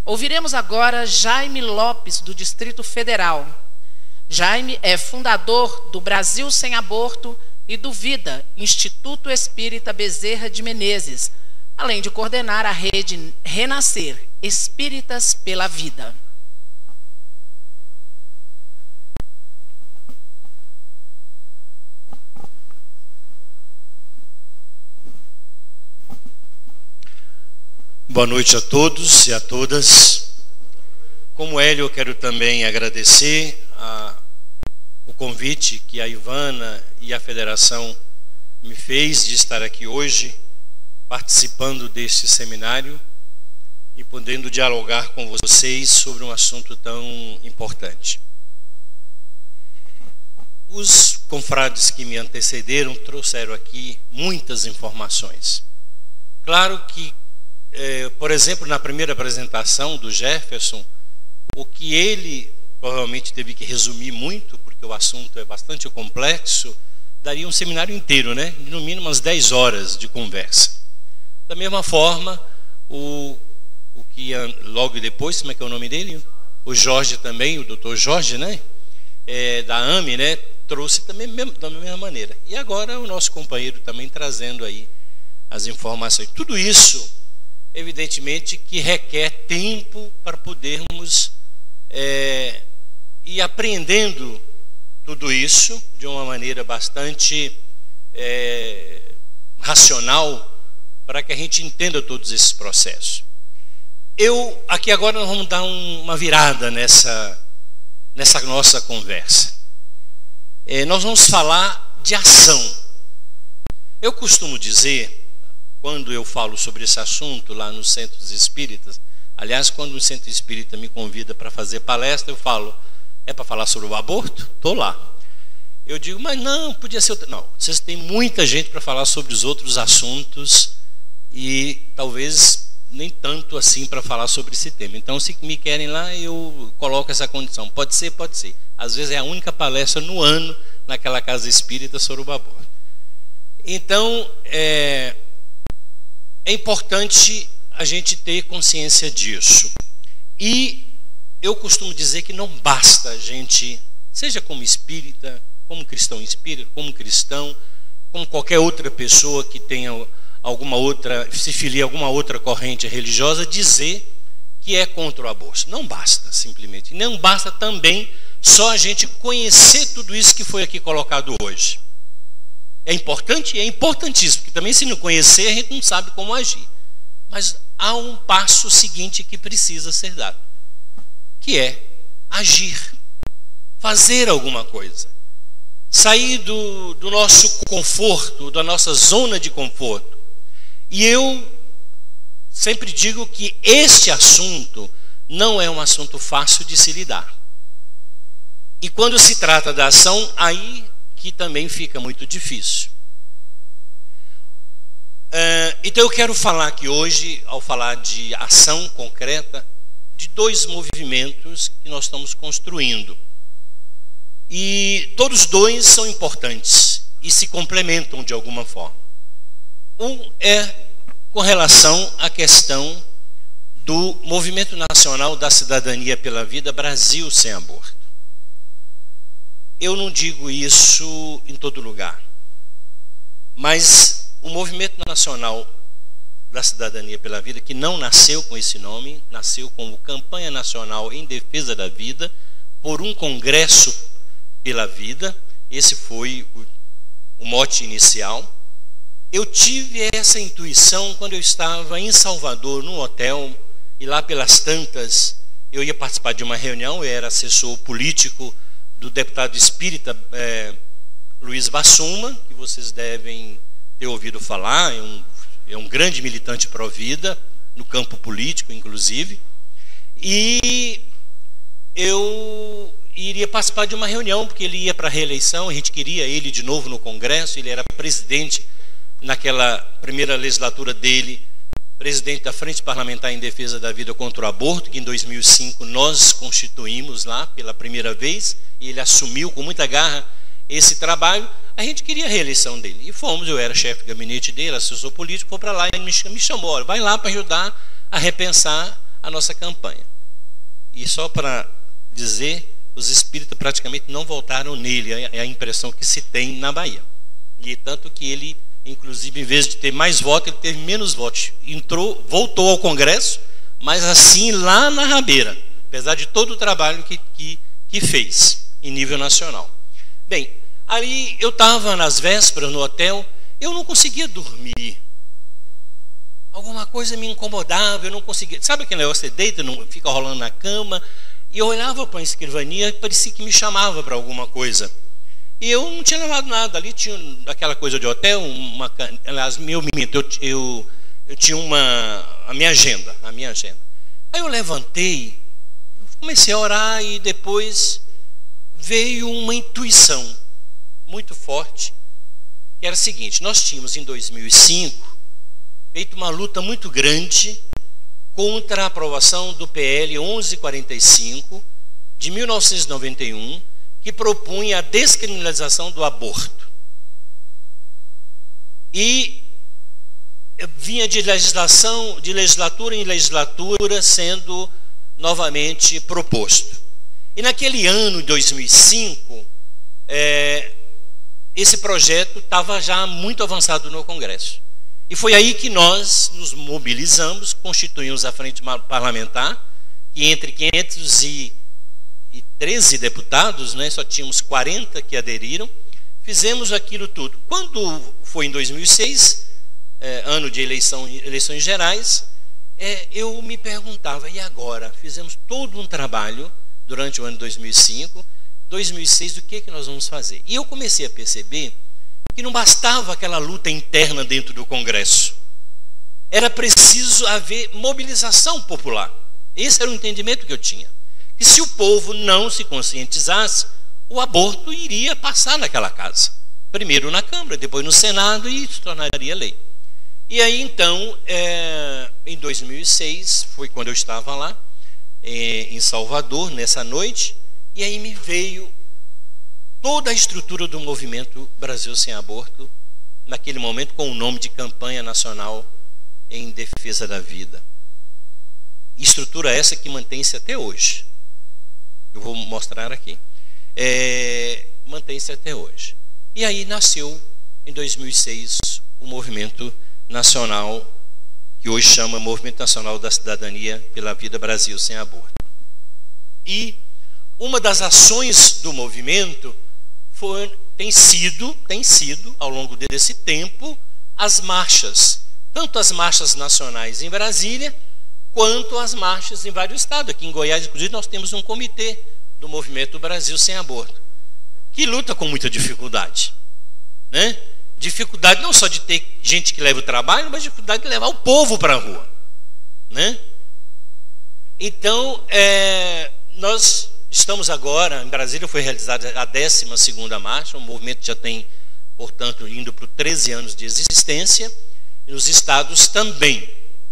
Ouviremos agora Jaime Lopes, do Distrito Federal. Jaime é fundador do Brasil Sem Aborto e do Vida, Instituto Espírita Bezerra de Menezes, além de coordenar a rede Renascer, Espíritas pela Vida. Boa noite a todos e a todas. Como Hélio, eu quero também agradecer o convite que a Ivana e a Federação me fez de estar aqui hoje, participando deste seminário e podendo dialogar com vocês sobre um assunto tão importante. Os confrades que me antecederam trouxeram aqui muitas informações. Claro que por exemplo, na primeira apresentação do Jefferson, o que ele provavelmente teve que resumir muito, porque o assunto é bastante complexo, daria um seminário inteiro, né? No mínimo umas 10 horas de conversa. Da mesma forma, o que logo depois, como é que é o nome dele? O Jorge também, o doutor Jorge, né? Da AME, né? Trouxe também da mesma maneira. E agora o nosso companheiro também trazendo aí as informações. Tudo isso, evidentemente, que requer tempo para podermos ir aprendendo tudo isso de uma maneira bastante racional, para que a gente entenda todos esses processos. Aqui agora nós vamos dar uma virada nessa nossa conversa. Nós vamos falar de ação. Eu costumo dizer, quando eu falo sobre esse assunto lá nos centros espíritas, aliás, quando o centro espírita me convida para fazer palestra, eu falo, é para falar sobre o aborto? Estou lá. Eu digo, mas não, podia ser outra. Não, vocês têm muita gente para falar sobre os outros assuntos e talvez nem tanto assim para falar sobre esse tema. Então, se me querem lá, eu coloco essa condição. Pode ser, pode ser. Às vezes é a única palestra no ano naquela casa espírita sobre o aborto. Então, é importante a gente ter consciência disso. E eu costumo dizer que não basta a gente, seja como espírita, como cristão espírita, como cristão, como qualquer outra pessoa que tenha alguma outra, se filia a alguma outra corrente religiosa, dizer que é contra o aborto. Não basta, simplesmente. Não basta também só a gente conhecer tudo isso que foi aqui colocado hoje. É importante? É importantíssimo, porque também se não conhecer, a gente não sabe como agir. Mas há um passo seguinte que precisa ser dado, que é agir, fazer alguma coisa. Sair do nosso conforto, da nossa zona de conforto. E eu sempre digo que este assunto não é um assunto fácil de se lidar. E quando se trata da ação, aí que também fica muito difícil. Então eu quero falar aqui hoje, ao falar de ação concreta, de dois movimentos que nós estamos construindo. E todos dois são importantes e se complementam de alguma forma. Um é com relação à questão do Movimento Nacional da Cidadania pela Vida, Brasil Sem Aborto. Eu não digo isso em todo lugar, mas o Movimento Nacional da Cidadania pela Vida, que não nasceu com esse nome, nasceu como Campanha Nacional em Defesa da Vida, por um Congresso pela Vida. Esse foi o mote inicial. Eu tive essa intuição quando eu estava em Salvador, num hotel, e lá pelas tantas, eu ia participar de uma reunião, eu era assessor político do deputado espírita Luiz Bassuma, que vocês devem ter ouvido falar, é um grande militante pró-vida, no campo político, inclusive. E eu iria participar de uma reunião, porque ele ia para a reeleição, a gente queria ele de novo no Congresso, ele era presidente naquela primeira legislatura dele, presidente da Frente Parlamentar em Defesa da Vida contra o Aborto, que em 2005 nós constituímos lá pela primeira vez, e ele assumiu com muita garra esse trabalho. A gente queria a reeleição dele, e fomos, eu era chefe de gabinete dele, assessor político, foi para lá e me chamou, olha, vai lá para ajudar a repensar a nossa campanha. E só para dizer, os espíritas praticamente não votaram nele, é a impressão que se tem na Bahia. E tanto que ele, inclusive, em vez de ter mais votos, ele teve menos votos. Voltou ao Congresso, mas assim lá na rabeira, apesar de todo o trabalho que fez em nível nacional. Bem, aí eu estava nas vésperas no hotel, eu não conseguia dormir. Alguma coisa me incomodava, eu não conseguia. Sabe aquele negócio, você deita, não fica rolando na cama? E eu olhava para a escrivania e parecia que me chamava para alguma coisa. E eu não tinha levado nada. Ali tinha aquela coisa de hotel, aliás, eu tinha a minha agenda. Aí eu levantei, comecei a orar e depois veio uma intuição muito forte, que era a seguinte: nós tínhamos em 2005 feito uma luta muito grande contra a aprovação do PL 1145 de 1991, que propunha a descriminalização do aborto. E vinha de legislatura em legislatura sendo novamente proposto. E naquele ano de 2005, esse projeto estava já muito avançado no Congresso. E foi aí que nós nos mobilizamos, constituímos a frente parlamentar, que entre 513 deputados, né, só tínhamos 40 que aderiram, fizemos aquilo tudo. Quando foi em 2006, ano de eleições gerais, eu me perguntava, e agora? Fizemos todo um trabalho durante o ano de 2005, 2006, o que nós vamos fazer? E eu comecei a perceber que não bastava aquela luta interna dentro do Congresso. Era preciso haver mobilização popular. Esse era o entendimento que eu tinha. Que se o povo não se conscientizasse, o aborto iria passar naquela casa. Primeiro na Câmara, depois no Senado, e se tornaria lei. E aí então, em 2006, foi quando eu estava lá, em Salvador, nessa noite, e aí me veio toda a estrutura do movimento Brasil Sem Aborto, naquele momento com o nome de Campanha Nacional em Defesa da Vida. Estrutura essa que mantém-se até hoje. Eu vou mostrar aqui. Mantém-se até hoje. E aí nasceu, em 2006, o movimento nacional, que hoje chama Movimento Nacional da Cidadania pela Vida Brasil Sem Aborto. E uma das ações do movimento tem sido, ao longo desse tempo, as marchas. Tanto as marchas nacionais em Brasília, quanto as marchas em vários estados. Aqui em Goiás, inclusive, nós temos um comitê do Movimento Brasil Sem Aborto, que luta com muita dificuldade, né? Dificuldade não só de ter gente que leva o trabalho, mas dificuldade de levar o povo para a rua, né? Então, nós estamos agora, em Brasília foi realizada a 12ª marcha, o movimento já tem, portanto, indo para 13 anos de existência, e nos estados também.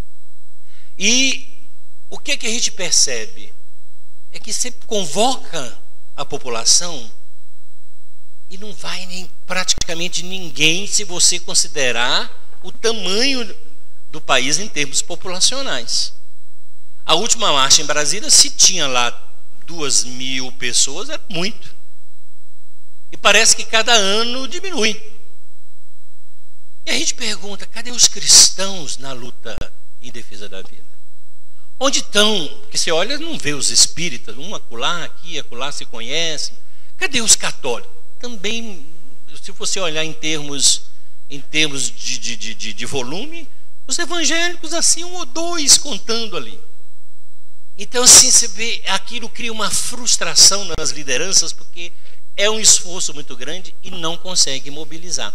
E o que a gente percebe? É que sempre convoca a população e não vai nem praticamente ninguém se você considerar o tamanho do país em termos populacionais. A última marcha em Brasília, se tinha lá 2.000 pessoas, é muito. E parece que cada ano diminui. E a gente pergunta, cadê os cristãos na luta em defesa da vida? Onde estão? Porque você olha, não vê os espíritas, um acolá, aqui, acolá se conhecem. Cadê os católicos? Também, se você olhar em termos de volume, os evangélicos, assim, 1 ou 2 contando ali. Então, assim, você vê, aquilo cria uma frustração nas lideranças, porque é um esforço muito grande e não consegue mobilizar.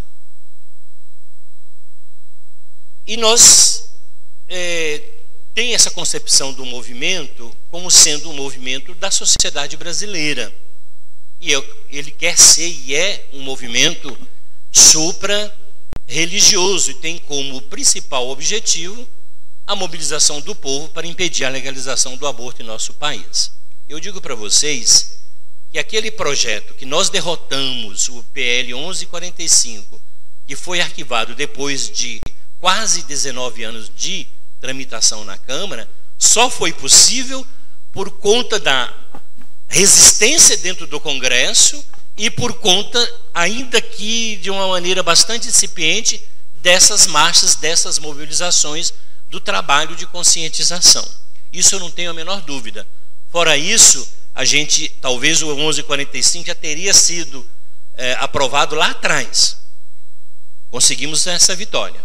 E nós tem essa concepção do movimento como sendo um movimento da sociedade brasileira. E ele quer ser e é um movimento supra-religioso e tem como principal objetivo a mobilização do povo para impedir a legalização do aborto em nosso país. Eu digo para vocês que aquele projeto que nós derrotamos, o PL 1145, que foi arquivado depois de quase 19 anos de tramitação na Câmara, só foi possível por conta da resistência dentro do Congresso e por conta, ainda que de uma maneira bastante incipiente, dessas marchas, dessas mobilizações, do trabalho de conscientização. Isso eu não tenho a menor dúvida. Fora isso, a gente, talvez o 1145 já teria sido aprovado lá atrás. Conseguimos essa vitória.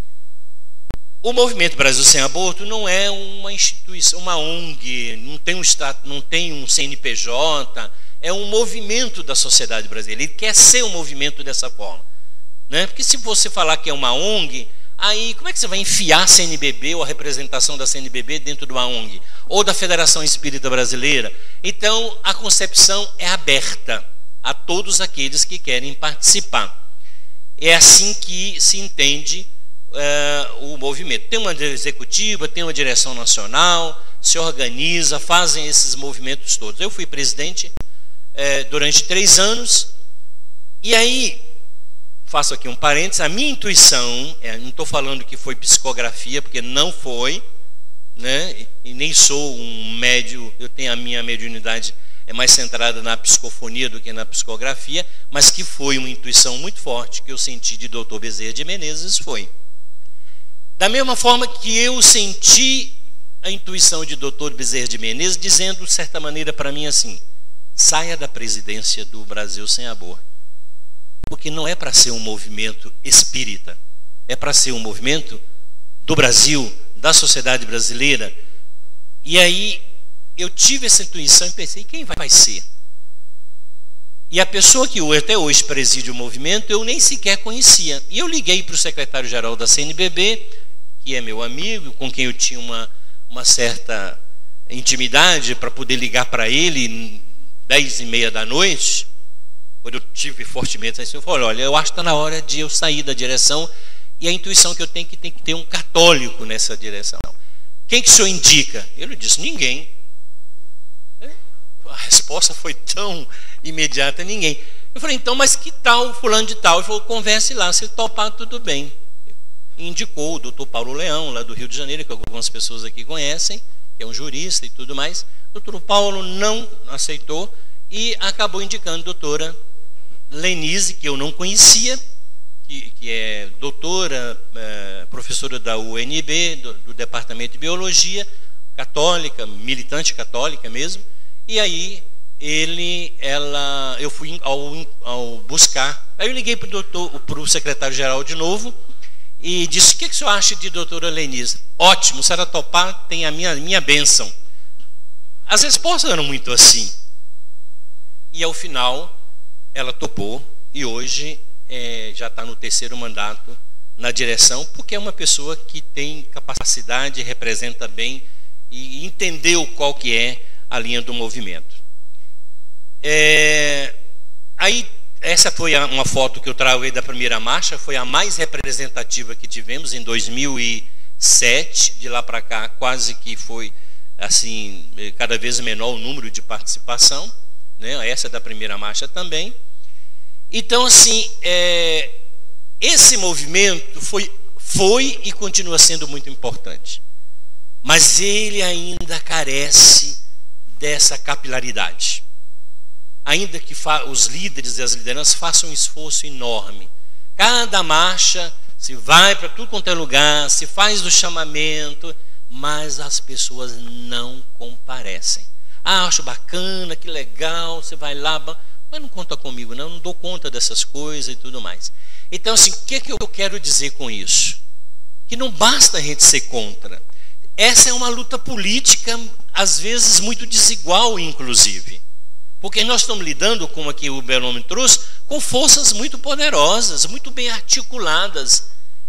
O Movimento Brasil Sem Aborto não é uma instituição, uma ONG, não tem um CNPJ, é um movimento da sociedade brasileira. Ele quer ser um movimento dessa forma, né? Porque se você falar que é uma ONG, aí como é que você vai enfiar a CNBB ou a representação da CNBB dentro de uma ONG? Ou da Federação Espírita Brasileira? Então, a concepção é aberta a todos aqueles que querem participar. É assim que se entende o movimento. Tem uma executiva, tem uma direção nacional, se organiza, fazem esses movimentos todos. Eu fui presidente durante 3 anos, e aí, faço aqui um parênteses, a minha intuição, não estou falando que foi psicografia, porque não foi, né? E nem sou um médio, eu tenho a minha mediunidade mais centrada na psicofonia do que na psicografia, mas que foi uma intuição muito forte que eu senti de Dr. Bezerra de Menezes, foi. Da mesma forma que eu senti a intuição de Dr. Bezerra de Menezes, dizendo, de certa maneira, para mim assim: saia da presidência do Brasil Sem Aborto. Porque não é para ser um movimento espírita, é para ser um movimento do Brasil, da sociedade brasileira. E aí eu tive essa intuição e pensei: quem vai ser? E a pessoa que até hoje preside o movimento, eu nem sequer conhecia. E eu liguei para o secretário-geral da CNBB, que é meu amigo, com quem eu tinha uma certa intimidade, para poder ligar para ele 10h30 da noite, quando eu tive fortemente assim, eu falei: olha, eu acho que está na hora de eu sair da direção, e a intuição que eu tenho é que tem que ter um católico nessa direção. Quem que o senhor indica? Ele disse: ninguém. A resposta foi tão imediata: ninguém. Eu falei: então, mas que tal fulano de tal? Ele falou: converse lá, se topar, tudo bem. E indicou o doutor Paulo Leão, lá do Rio de Janeiro, que algumas pessoas aqui conhecem, que é um jurista e tudo mais. O doutor Paulo não aceitou e acabou indicando a doutora Lenise, que eu não conhecia, que é doutora, professora da UNB, do Departamento de Biologia, católica, militante católica mesmo. E aí eu fui ao buscar. Aí eu liguei para o secretário-geral de novo e disse: o que o senhor acha de doutora Lenise? Ótimo, se ela topar, tem a minha bênção. As respostas eram muito assim. E ao final ela topou, e hoje já está no 3º mandato na direção, porque é uma pessoa que tem capacidade, representa bem e entendeu qual que é a linha do movimento. Aí, essa foi uma foto que eu trago aí da primeira marcha, foi a mais representativa que tivemos em 2007. De lá para cá, quase que foi assim, cada vez menor o número de participação, né? Essa da primeira marcha também. Então, assim, esse movimento foi e continua sendo muito importante, mas ele ainda carece dessa capilaridade. Ainda que os líderes e as lideranças façam um esforço enorme. Cada marcha se vai para tudo quanto é lugar, se faz o chamamento, mas as pessoas não comparecem. Acho bacana, que legal, você vai lá, mas não conta comigo, não dou conta dessas coisas e tudo mais. Então, assim, o que eu quero dizer com isso? Que não basta a gente ser contra. Essa é uma luta política, às vezes muito desigual, inclusive. Porque nós estamos lidando, como aqui o Belome trouxe, com forças muito poderosas, muito bem articuladas,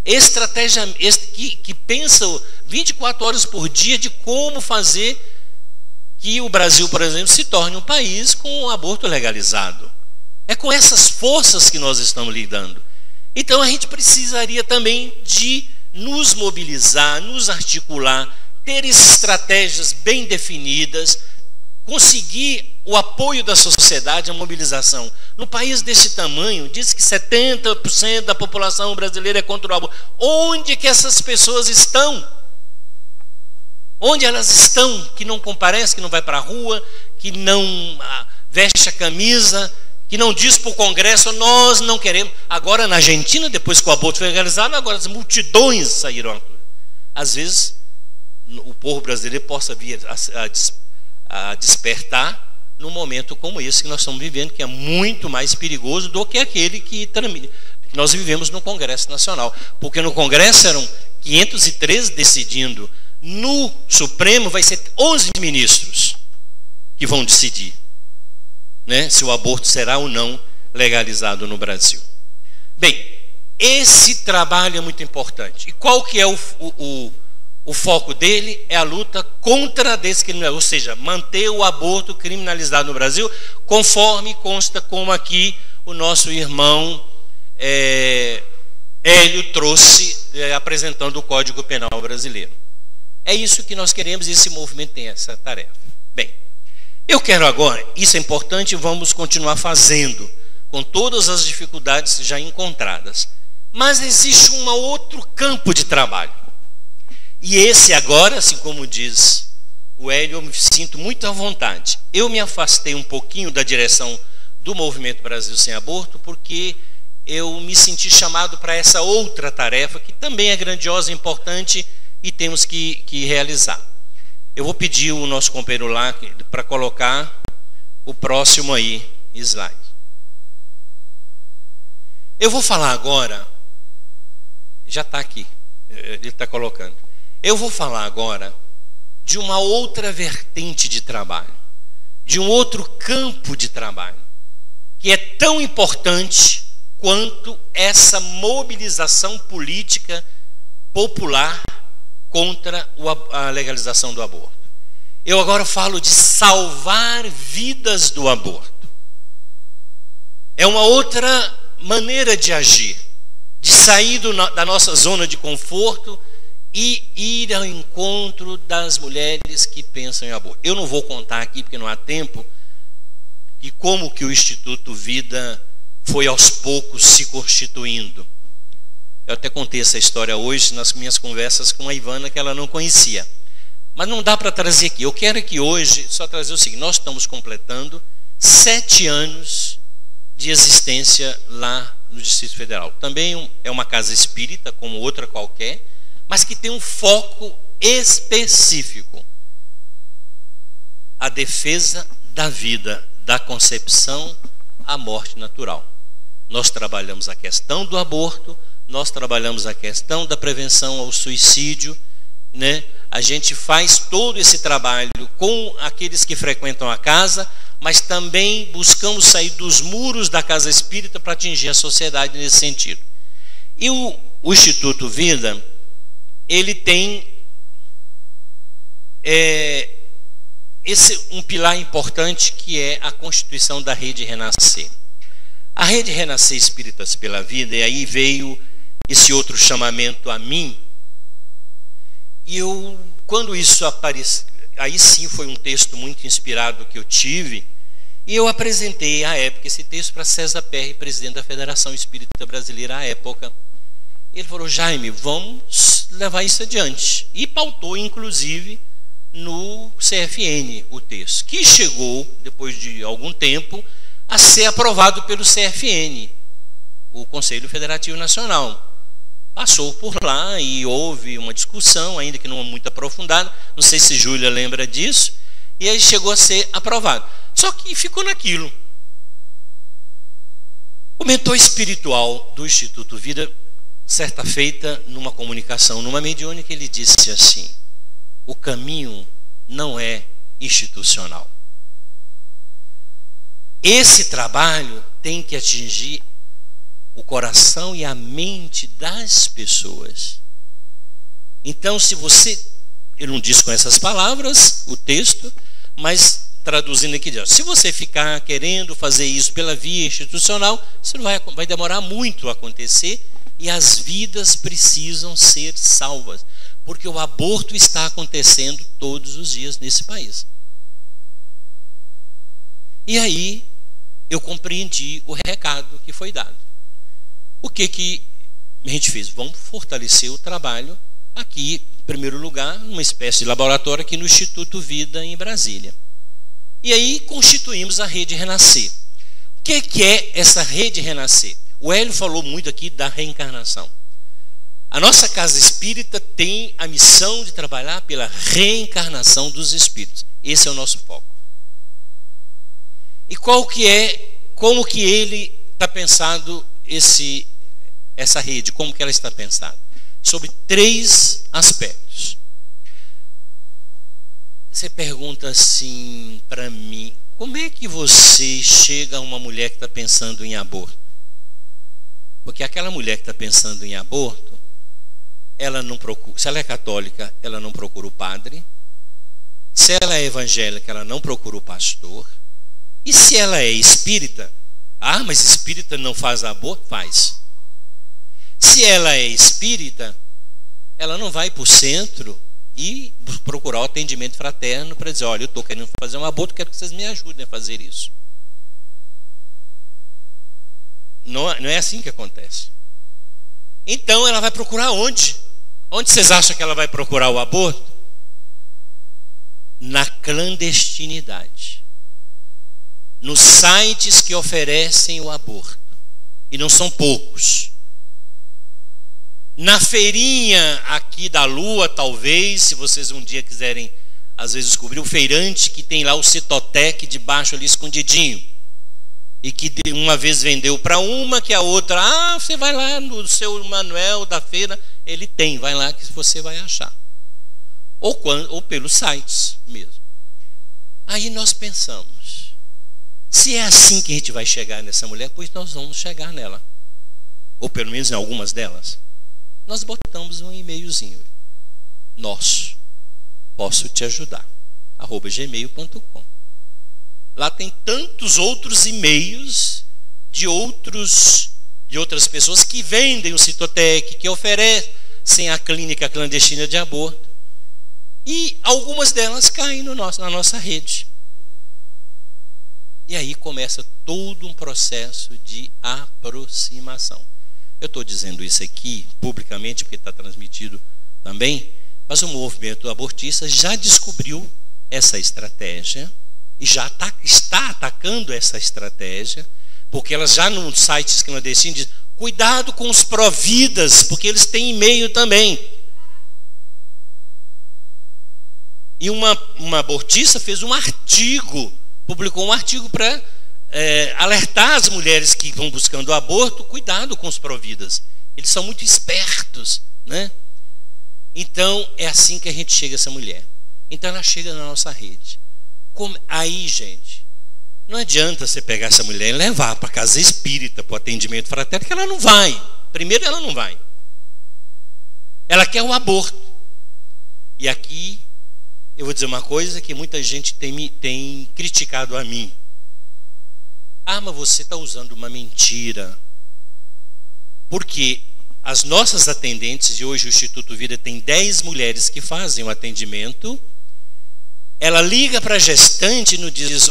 que pensam 24 horas por dia de como fazer que o Brasil, por exemplo, se torne um país com o aborto legalizado. É com essas forças que nós estamos lidando. Então a gente precisaria também de nos mobilizar, nos articular, ter estratégias bem definidas, conseguir o apoio da sociedade, a mobilização. No país desse tamanho, diz que 70% da população brasileira é contra o aborto. Onde que essas pessoas estão? Onde elas estão, que não comparecem, que não vai para a rua, que não veste a camisa, que não diz para o Congresso, nós não queremos. Agora na Argentina, depois que o aborto foi legalizado, agora as multidões saíram. Às vezes o povo brasileiro possa vir a despertar num momento como esse que nós estamos vivendo, que é muito mais perigoso do que aquele que nós vivemos no Congresso Nacional. Porque no Congresso eram 513 decidindo, no Supremo vai ser 11 ministros que vão decidir, né, se o aborto será ou não legalizado no Brasil. Bem, esse trabalho é muito importante. E qual que é o foco dele? É a luta contra a descriminalização, ou seja, manter o aborto criminalizado no Brasil, conforme consta como aqui o nosso irmão Hélio trouxe, apresentando o Código Penal brasileiro. É isso que nós queremos e esse movimento tem essa tarefa. Bem, eu quero agora, isso é importante, vamos continuar fazendo, com todas as dificuldades já encontradas. Mas existe um outro campo de trabalho. E esse agora, assim como diz o Hélio, eu me sinto muito à vontade. Eu me afastei um pouquinho da direção do Movimento Brasil Sem Aborto, porque eu me senti chamado para essa outra tarefa, que também é grandiosa e importante, e temos que realizar. Eu vou pedir o nosso companheiro lá para colocar o próximo aí, slide. Eu vou falar agora, já está aqui, ele está colocando. Eu vou falar agora de uma outra vertente de trabalho, de um outro campo de trabalho, que é tão importante quanto essa mobilização política popular contra a legalização do aborto. Eu agora falo de salvar vidas do aborto. É uma outra maneira de agir, de sair da nossa zona de conforto e ir ao encontro das mulheres que pensam em aborto. Eu não vou contar aqui, porque não há tempo, e como que o Instituto Vida foi aos poucos se constituindo. Eu até contei essa história hoje nas minhas conversas com a Ivana, que ela não conhecia. Mas não dá para trazer aqui. Eu quero aqui hoje só trazer o seguinte: nós estamos completando 7 anos de existência lá no Distrito Federal. Também é uma casa espírita, como outra qualquer, mas que tem um foco específico: a defesa da vida, da concepção à morte natural. Nós trabalhamos a questão do aborto, nós trabalhamos a questão da prevenção ao suicídio, né? A gente faz todo esse trabalho com aqueles que frequentam a casa, mas também buscamos sair dos muros da casa espírita para atingir a sociedade nesse sentido. E o Instituto Vida, ele tem um pilar importante, que é a constituição da Rede Renascer. A Rede Renascer Espíritas pela Vida, e aí veio esse outro chamamento a mim, e eu, quando isso apareceu, aí sim foi um texto muito inspirado que eu tive, e eu apresentei à época esse texto para César Perry, presidente da Federação Espírita Brasileira à época. Ele falou: Jaime, vamos levar isso adiante. E pautou, inclusive, no CFN o texto, que chegou, depois de algum tempo, a ser aprovado pelo CFN, o Conselho Federativo Nacional. Passou por lá e houve uma discussão, ainda que não muito aprofundada, não sei se Júlia lembra disso, e aí chegou a ser aprovado. Só que ficou naquilo. O mentor espiritual do Instituto Vida, certa feita, numa comunicação, numa mediúnica, ele disse assim: o caminho não é institucional. Esse trabalho tem que atingir o coração e a mente das pessoas. Então, se você, eu não disse com essas palavras o texto, mas traduzindo aqui, se você ficar querendo fazer isso pela via institucional, isso vai demorar muito a acontecer, e as vidas precisam ser salvas, porque o aborto está acontecendo todos os dias nesse país. E aí eu compreendi o recado que foi dado. O que a gente fez? Vamos fortalecer o trabalho aqui, em primeiro lugar, uma espécie de laboratório aqui no Instituto Vida, em Brasília. E aí constituímos a Rede Renascer. O que é essa Rede Renascer? O Hélio falou muito aqui da reencarnação. A nossa casa espírita tem a missão de trabalhar pela reencarnação dos espíritos. Esse é o nosso foco. E como que ele está pensado essa rede, como que ela está pensada? Sobre 3 aspectos. Você pergunta assim para mim, como é que você chega a uma mulher que está pensando em aborto? Porque aquela mulher que está pensando em aborto, ela não procura, se ela é católica, ela não procura o padre. Se ela é evangélica, ela não procura o pastor. E se ela é espírita, mas espírita não faz aborto? Faz. Se ela é espírita, ela não vai para o centro e procurar o atendimento fraterno para dizer, olha, eu estou querendo fazer um aborto, quero que vocês me ajudem a fazer isso. Não é assim que acontece. Então ela vai procurar onde? Onde vocês acham que ela vai procurar o aborto? Na clandestinidade. Nos sites que oferecem o aborto. E não são poucos. Na feirinha aqui da Lua, talvez, se vocês um dia quiserem, às vezes, descobrir o feirante que tem lá o Citotec debaixo ali escondidinho. E que uma vez vendeu para uma, que a outra, você vai lá no seu manual da feira, ele tem, vai lá que você vai achar. Ou pelos sites mesmo. Aí nós pensamos, se é assim que a gente vai chegar nessa mulher, pois nós vamos chegar nela. Ou pelo menos em algumas delas. Nós botamos um e-mailzinho. Nosso. Posso te ajudar. @gmail.com. Lá tem tantos outros e-mails de outras pessoas que vendem o Citotec, que oferecem a clínica clandestina de aborto. E algumas delas caem na nossa rede. E aí começa todo um processo de aproximação. Eu estou dizendo isso aqui publicamente porque está transmitido também, mas o movimento abortista já descobriu essa estratégia e já está atacando essa estratégia, porque elas já nos sites clandestinos dizem, cuidado com os pró-vidas, porque eles têm e-mail também. E uma abortista fez um artigo, publicou um artigo para alertar as mulheres que vão buscando o aborto, cuidado com os pró-vidas. Eles são muito espertos, né? Então, é assim que a gente chega a essa mulher. Então, ela chega na nossa rede. Aí, gente, não adianta você pegar essa mulher e levar para a casa espírita, para o atendimento fraterno, que ela não vai. Primeiro, ela não vai. Ela quer o aborto. E aqui, eu vou dizer uma coisa que muita gente tem criticado a mim. Mas você está usando uma mentira. Porque as nossas atendentes, e hoje o Instituto Vida tem 10 mulheres que fazem o atendimento, ela liga para a gestante e nos diz,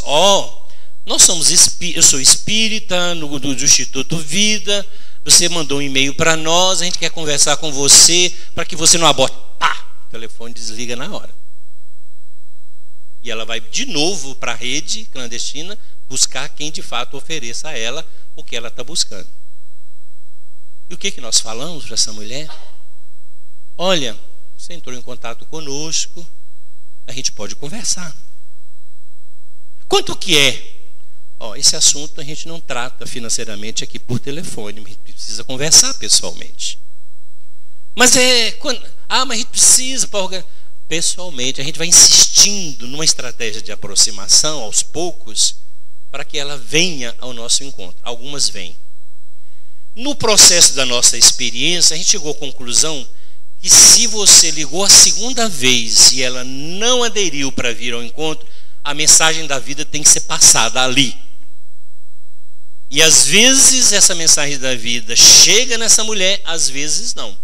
eu sou espírita do Instituto Vida, você mandou um e-mail para nós, a gente quer conversar com você para que você não aborte. O telefone desliga na hora. E ela vai de novo para a rede clandestina buscar quem de fato ofereça a ela o que ela está buscando. E o que nós falamos para essa mulher? Olha, você entrou em contato conosco, a gente pode conversar. Quanto que é? Esse assunto a gente não trata financeiramente aqui por telefone, a gente precisa conversar pessoalmente. Mas mas a gente precisa para organizar. Pessoalmente, a gente vai insistindo numa estratégia de aproximação aos poucos para que ela venha ao nosso encontro. Algumas vêm. No processo da nossa experiência, a gente chegou à conclusão que se você ligou a segunda vez e ela não aderiu para vir ao encontro, a mensagem da vida tem que ser passada ali. E às vezes essa mensagem da vida chega nessa mulher, às vezes não.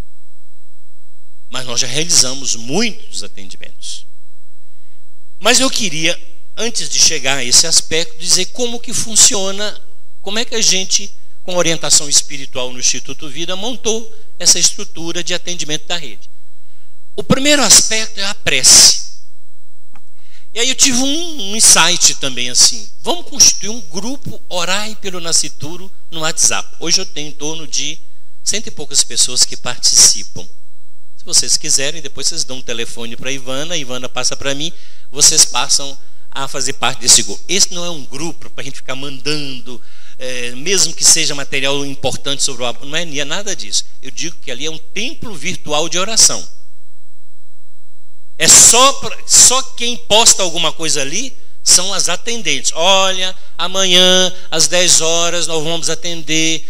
Mas nós já realizamos muitos atendimentos. Mas eu queria, antes de chegar a esse aspecto, dizer como que funciona, como é que a gente, com orientação espiritual no Instituto Vida, montou essa estrutura de atendimento da rede. O primeiro aspecto é a prece. E aí eu tive um insight também assim. Vamos constituir um grupo Orai pelo Nascituro no WhatsApp. Hoje eu tenho em torno de 100 e poucas pessoas que participam. Se vocês quiserem, depois vocês dão um telefone para a Ivana passa para mim, vocês passam a fazer parte desse grupo. Esse não é um grupo para a gente ficar mandando, mesmo que seja material importante sobre o amor, não é nada disso. Eu digo que ali é um templo virtual de oração. É só quem posta alguma coisa ali são as atendentes. Olha, amanhã às 10 horas nós vamos atender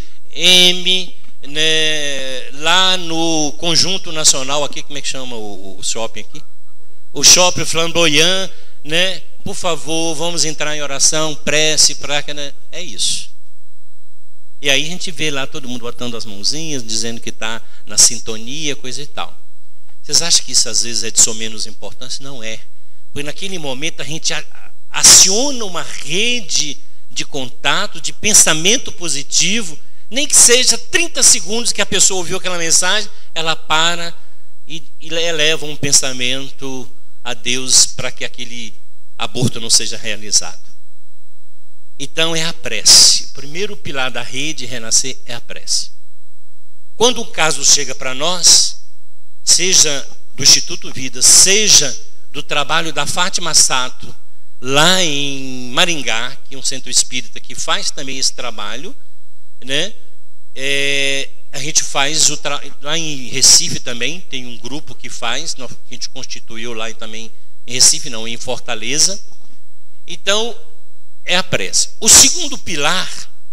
né, lá no Conjunto Nacional, aqui como é que chama o shopping aqui? O Shopping Flamboyant, né? Por favor, vamos entrar em oração, prece, prática, né? É isso. E aí a gente vê lá todo mundo botando as mãozinhas, dizendo que está na sintonia, coisa e tal. Vocês acham que isso às vezes é de só menos importância? Não é. Porque naquele momento a gente aciona uma rede de contato, de pensamento positivo, nem que seja 30 segundos que a pessoa ouviu aquela mensagem, ela para e eleva um pensamento a Deus para que aquele aborto não seja realizado. Então é a prece. O primeiro pilar da rede Renascer é a prece. Quando um caso chega para nós, seja do Instituto Vida, seja do trabalho da Fátima Sato, lá em Maringá, que é um centro espírita que faz também esse trabalho, né? A gente faz lá em Recife também, tem um grupo que faz, que a gente constituiu lá também em Recife, não, em Fortaleza. Então, é a prece. O segundo pilar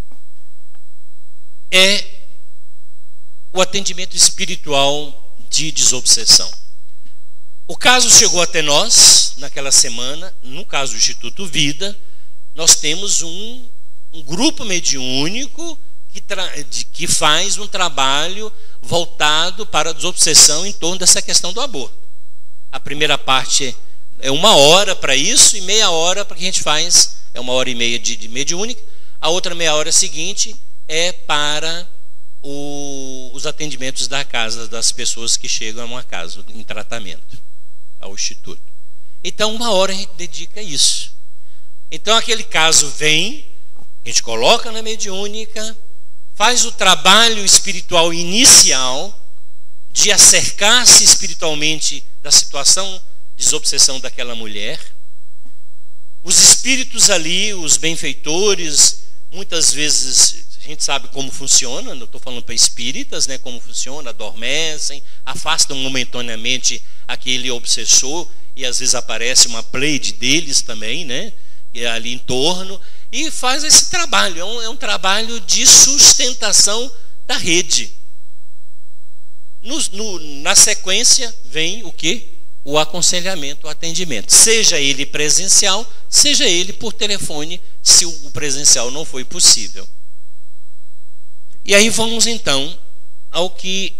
é o atendimento espiritual de desobsessão. O caso chegou até nós naquela semana. No caso do Instituto Vida, nós temos um grupo mediúnico que faz um trabalho voltado para a desobsessão em torno dessa questão do aborto. A primeira parte é 1 hora para isso e meia hora para que a gente faz, é 1h30 de mediúnica. A outra meia hora seguinte é para os atendimentos da casa, das pessoas que chegam a uma casa em tratamento, ao Instituto. Então 1 hora a gente dedica a isso. Então aquele caso vem, a gente coloca na mediúnica, faz o trabalho espiritual inicial de acercar-se espiritualmente da situação de desobsessão daquela mulher. Os espíritos ali, os benfeitores, muitas vezes a gente sabe como funciona, não estou falando para espíritas, né, como funciona, adormecem, afastam momentaneamente aquele obsessor e às vezes aparece uma pleide deles também, né, ali em torno, e faz esse trabalho. É um trabalho de sustentação da rede. Na sequência vem o quê? O aconselhamento, o atendimento. Seja ele presencial, seja ele por telefone, se o presencial não foi possível. E aí vamos então ao que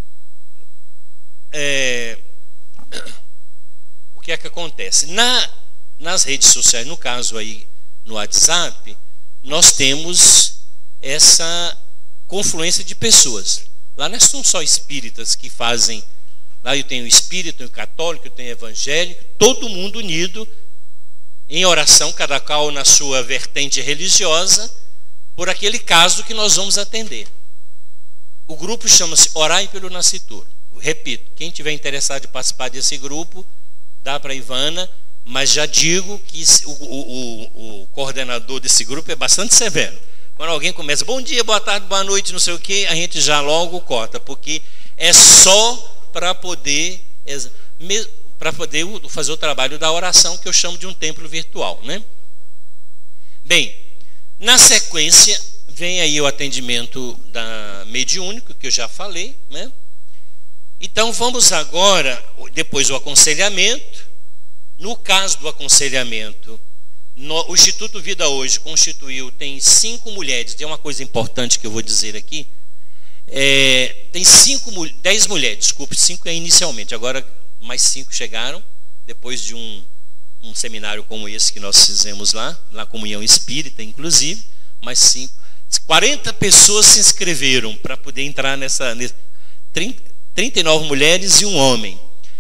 o que é que acontece? Nas redes sociais, no caso aí no WhatsApp, nós temos essa confluência de pessoas. Lá não são só espíritas que fazem. Lá eu tenho espírita, eu tenho católico, eu tenho evangélico, todo mundo unido em oração, cada qual na sua vertente religiosa, por aquele caso que nós vamos atender. O grupo chama-se Orai pelo Nascituro. Repito, quem tiver interessado em participar desse grupo, dá para a Ivana, mas já digo que o coordenador desse grupo é bastante severo. Quando alguém começa, bom dia, boa tarde, boa noite, não sei o que, a gente já logo corta, porque é só para poder fazer o trabalho da oração, que eu chamo de um templo virtual, né? Bem, na sequência vem aí o atendimento da mediúnica, que eu já falei, né? Então vamos agora, depois o aconselhamento. No caso do aconselhamento, o Instituto Vida hoje constituiu, tem 5 mulheres, tem uma coisa importante que eu vou dizer aqui, tem 10 mulheres, desculpe, 5 inicialmente, agora mais 5 chegaram, depois de um seminário como esse que nós fizemos lá, na Comunhão Espírita, inclusive, mais 5. 40 pessoas se inscreveram para poder entrar 39 mulheres e um homem.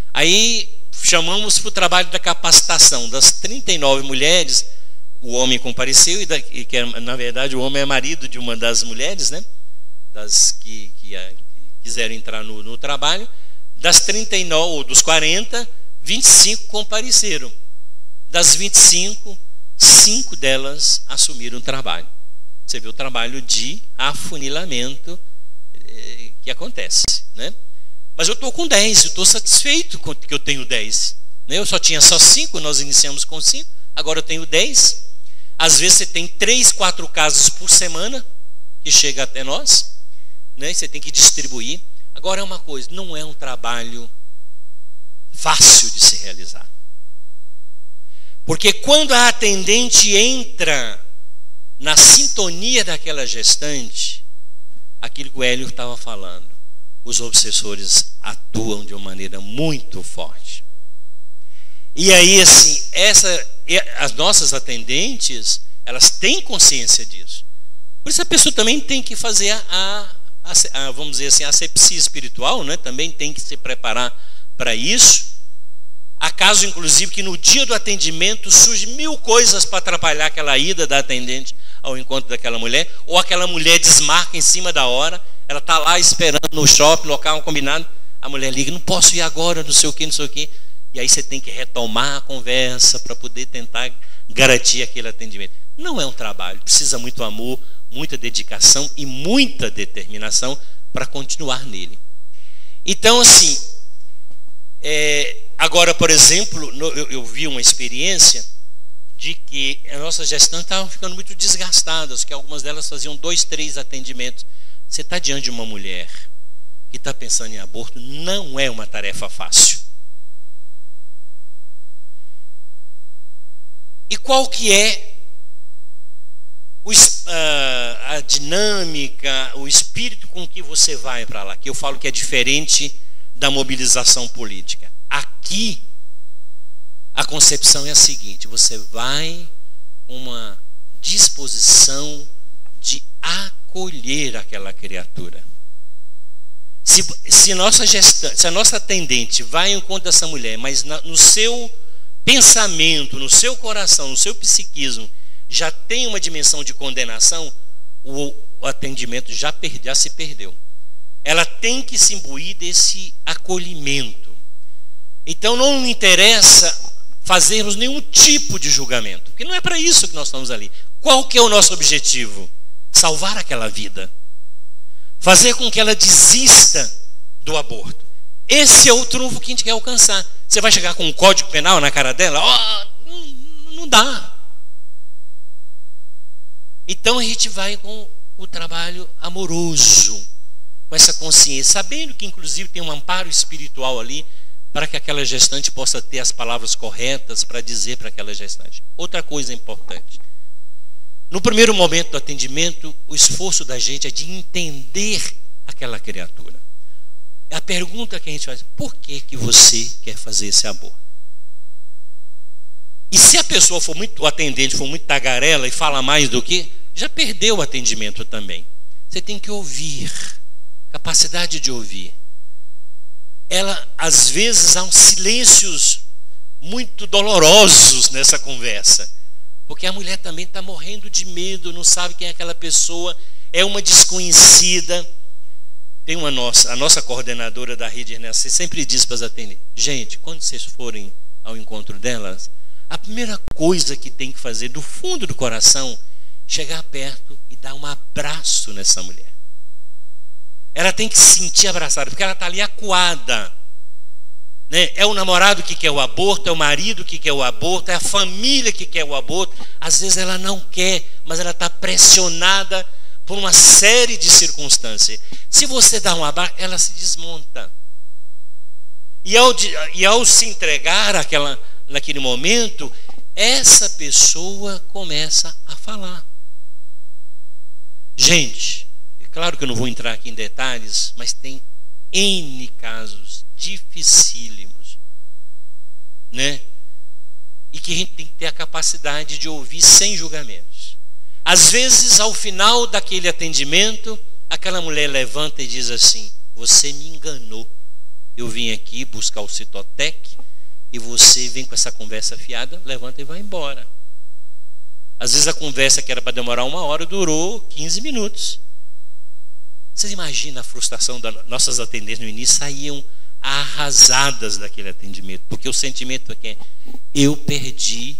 Aí chamamos para o trabalho da capacitação. Das 39 mulheres, o homem compareceu, e que na verdade o homem é marido de uma das mulheres, né? Das que quiseram entrar no trabalho. Das 39 ou dos 40, 25 compareceram. Das 25, 5 delas assumiram o trabalho. Você vê o trabalho de afunilamento que acontece, né? Mas eu estou com 10, eu estou satisfeito com que eu tenho 10. Né? Eu só tinha 5, nós iniciamos com 5, agora eu tenho 10. Às vezes você tem 3, 4 casos por semana que chega até nós, né? Você tem que distribuir. Agora é uma coisa, não é um trabalho fácil de se realizar. Porque quando a atendente entra na sintonia daquela gestante, aquilo que o Hélio estava falando, os obsessores atuam de uma maneira muito forte. E aí, assim, as nossas atendentes, elas têm consciência disso. Por isso a pessoa também tem que fazer vamos dizer assim, a asepsia espiritual, né? Também tem que se preparar para isso. Há casos, inclusive, que no dia do atendimento surgem 1000 coisas para atrapalhar aquela ida da atendente ao encontro daquela mulher, ou aquela mulher desmarca em cima da hora, ela está lá esperando no shopping, local combinado, a mulher liga, não posso ir agora, não sei o que, e aí você tem que retomar a conversa para poder tentar garantir aquele atendimento. Não é um trabalho, precisa muito amor, muita dedicação e muita determinação para continuar nele. Então, assim, agora, por exemplo, eu vi uma experiência de que as nossas gestantes estavam ficando muito desgastadas, que algumas delas faziam 2, 3 atendimentos. Você está diante de uma mulher que está pensando em aborto, não é uma tarefa fácil. E qual que é a dinâmica, o espírito com que você vai para lá? Que eu falo que é diferente da mobilização política. Aqui, a concepção é a seguinte: você vai com uma disposição de acolher aquela criatura. Se a nossa atendente vai em encontro dessa mulher, mas no seu pensamento, no seu coração, no seu psiquismo, já tem uma dimensão de condenação, o atendimento já se perdeu. Ela tem que se imbuir desse acolhimento. Então não interessa fazermos nenhum tipo de julgamento, porque não é para isso que nós estamos ali. Qual que é o nosso objetivo? Salvar aquela vida, fazer com que ela desista do aborto. Esse é o trunfo que a gente quer alcançar. Você vai chegar com um código penal na cara dela? Não dá. Então a gente vai com o trabalho amoroso, com essa consciência, sabendo que inclusive tem um amparo espiritual ali, para que aquela gestante possa ter as palavras corretas para dizer para aquela gestante. Outra coisa importante: no primeiro momento do atendimento, o esforço da gente é de entender aquela criatura. A pergunta que a gente faz: por que você quer fazer esse aborto? E se a pessoa o atendente for muito tagarela e fala mais do que, já perdeu o atendimento também. Você tem que ouvir, capacidade de ouvir. Às vezes há uns silêncios muito dolorosos nessa conversa, porque a mulher também está morrendo de medo, não sabe quem é aquela pessoa, é uma desconhecida. Tem a nossa coordenadora da rede Renascer sempre diz para as atendentes: gente, quando vocês forem ao encontro delas, a primeira coisa que tem que fazer do fundo do coração, chegar perto e dar um abraço nessa mulher. Ela tem que se sentir abraçada, porque ela está ali acuada, né? É o namorado que quer o aborto, é o marido que quer o aborto, é a família que quer o aborto. Às vezes ela não quer, mas ela está pressionada por uma série de circunstâncias. Se você dá um abraço, ela se desmonta. E ao se entregar naquele momento, essa pessoa começa a falar. Gente, claro que eu não vou entrar aqui em detalhes, mas tem N casos dificílimos, né? E que a gente tem que ter a capacidade de ouvir sem julgamentos. Às vezes, ao final daquele atendimento, aquela mulher levanta e diz assim: você me enganou, eu vim aqui buscar o Citotec, e você vem com essa conversa fiada, levanta e vai embora. Às vezes a conversa que era para demorar 1 hora durou 15 minutos. Vocês imaginam a frustração das nossas atendentes no início? Saíam arrasadas daquele atendimento, porque o sentimento é que eu perdi,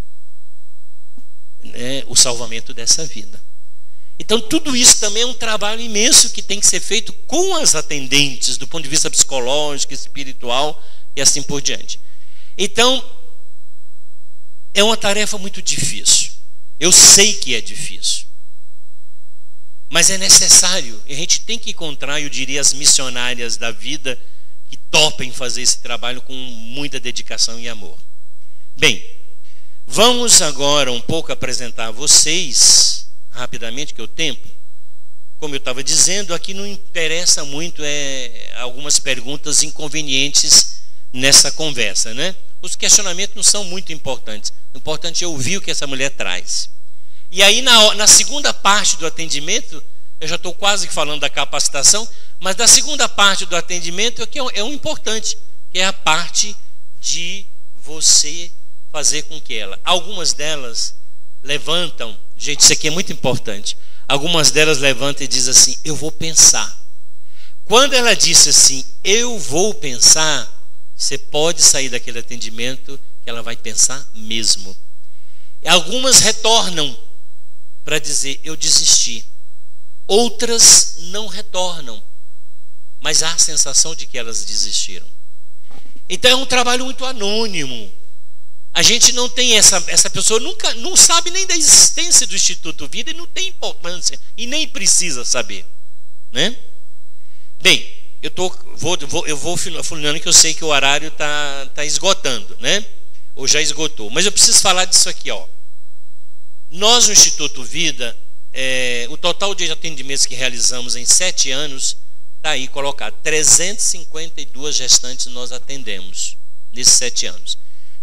né, o salvamento dessa vida. Então tudo isso também é um trabalho imenso que tem que ser feito com as atendentes, do ponto de vista psicológico, espiritual e assim por diante. Então é uma tarefa muito difícil. Eu sei que é difícil, mas é necessário. A gente tem que encontrar, eu diria, as missionárias da vida que topem fazer esse trabalho com muita dedicação e amor. Bem, vamos agora um pouco apresentar a vocês, rapidamente, que o tempo, como eu estava dizendo, aqui não interessa muito algumas perguntas inconvenientes nessa conversa, né? Os questionamentos não são muito importantes. O importante é ouvir o que essa mulher traz. E aí, na segunda parte do atendimento, eu já estou quase falando da capacitação, mas da segunda parte do atendimento é o importante, que é a parte de você fazer com que ela... Algumas delas levantam... Gente, isso aqui é muito importante. Algumas delas levantam e dizem assim, eu vou pensar. Quando ela disse assim, eu vou pensar, você pode sair daquele atendimento que ela vai pensar mesmo. Algumas retornam para dizer, eu desisti. Outras não retornam, mas há a sensação de que elas desistiram. Então é um trabalho muito anônimo. A gente não tem essa pessoa não sabe nem da existência do Instituto Vida e não tem importância e nem precisa saber, né? Bem, eu vou fulminando que eu sei que o horário tá esgotando, né? Ou já esgotou, mas eu preciso falar disso aqui, ó. Nós no Instituto Vida, o total de atendimentos que realizamos em 7 anos está aí colocado. 352 gestantes nós atendemos nesses 7 anos.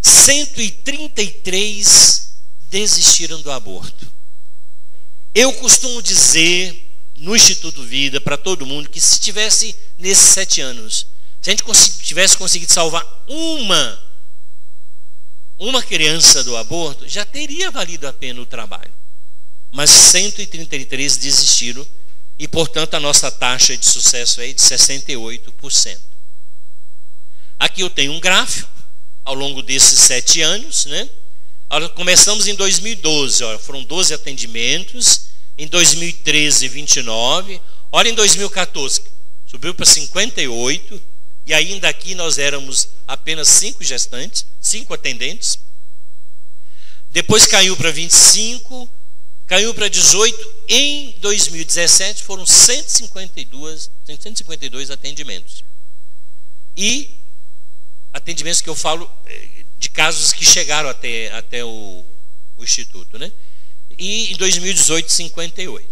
133 desistiram do aborto. Eu costumo dizer no Instituto Vida para todo mundo que se tivesse nesses 7 anos, se a gente tivesse conseguido salvar uma criança do aborto, já teria valido a pena o trabalho. Mas 133 desistiram e, portanto, a nossa taxa de sucesso é de 68%. Aqui eu tenho um gráfico ao longo desses 7 anos, né? Começamos em 2012, ó, foram 12 atendimentos, em 2013, 29, olha, em 2014, subiu para 58, e ainda aqui nós éramos apenas 5 gestantes, 5 atendentes, depois caiu para 25, caiu para 18, em 2017 foram 152 atendimentos. E atendimentos que eu falo de casos que chegaram até o Instituto, né? E em 2018, 58.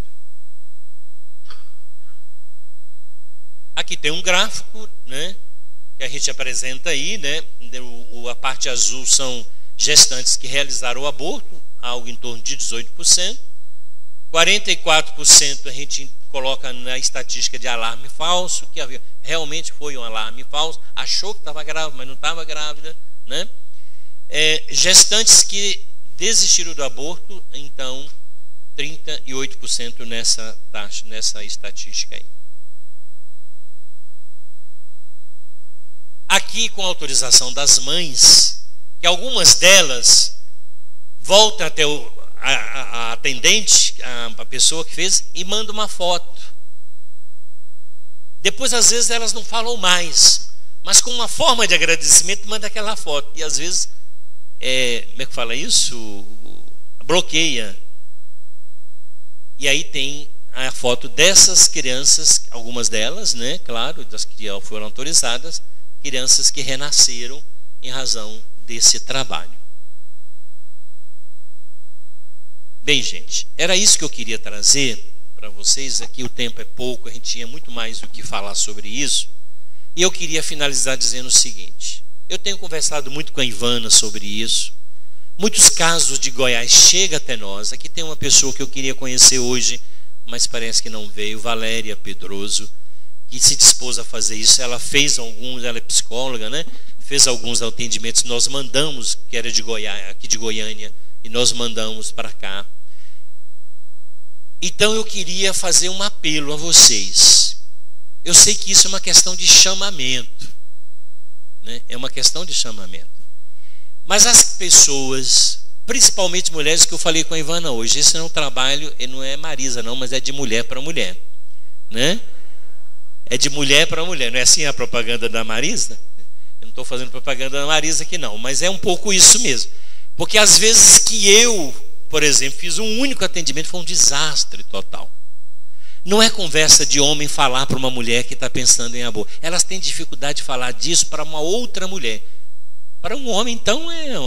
Aqui tem um gráfico, né, que a gente apresenta aí, né? A parte azul são gestantes que realizaram o aborto, algo em torno de 18%. 44% a gente coloca na estatística de alarme falso, que realmente foi um alarme falso, achou que estava grávida, mas não estava grávida, né? Gestantes que desistiram do aborto, então 38% nessa taxa, nessa estatística aí. Aqui, com a autorização das mães, que algumas delas voltam até a atendente, a pessoa que fez, e manda uma foto. Depois, às vezes, elas não falam mais, mas com uma forma de agradecimento, manda aquela foto. E às vezes, como é que fala isso? Bloqueia. E aí tem a foto dessas crianças, algumas delas, né? Claro, das que foram autorizadas, crianças que renasceram em razão desse trabalho. Bem, gente, era isso que eu queria trazer para vocês. Aqui o tempo é pouco, a gente tinha muito mais do que falar sobre isso. E eu queria finalizar dizendo o seguinte: eu tenho conversado muito com a Ivana sobre isso. Muitos casos de Goiás chegam até nós. Aqui tem uma pessoa que eu queria conhecer hoje, mas parece que não veio, Valéria Pedroso, que se dispôs a fazer isso. Ela fez alguns, ela é psicóloga, né? Fez alguns atendimentos, nós mandamos, que era de Goiás, aqui de Goiânia, e nós mandamos para cá. Então eu queria fazer um apelo a vocês. Eu sei que isso é uma questão de chamamento, né? É uma questão de chamamento. Mas as pessoas, principalmente mulheres, que eu falei com a Ivana hoje, esse não é um trabalho, não é Marisa não, mas é de mulher para mulher, né? É de mulher para mulher, não é assim a propaganda da Marisa? Eu não estou fazendo propaganda da Marisa aqui não, mas é um pouco isso mesmo. Porque às vezes que eu, por exemplo, fiz um único atendimento, foi um desastre total. Não é conversa de homem falar para uma mulher que está pensando em aborto. Elas têm dificuldade de falar disso para uma outra mulher. Para um homem, então,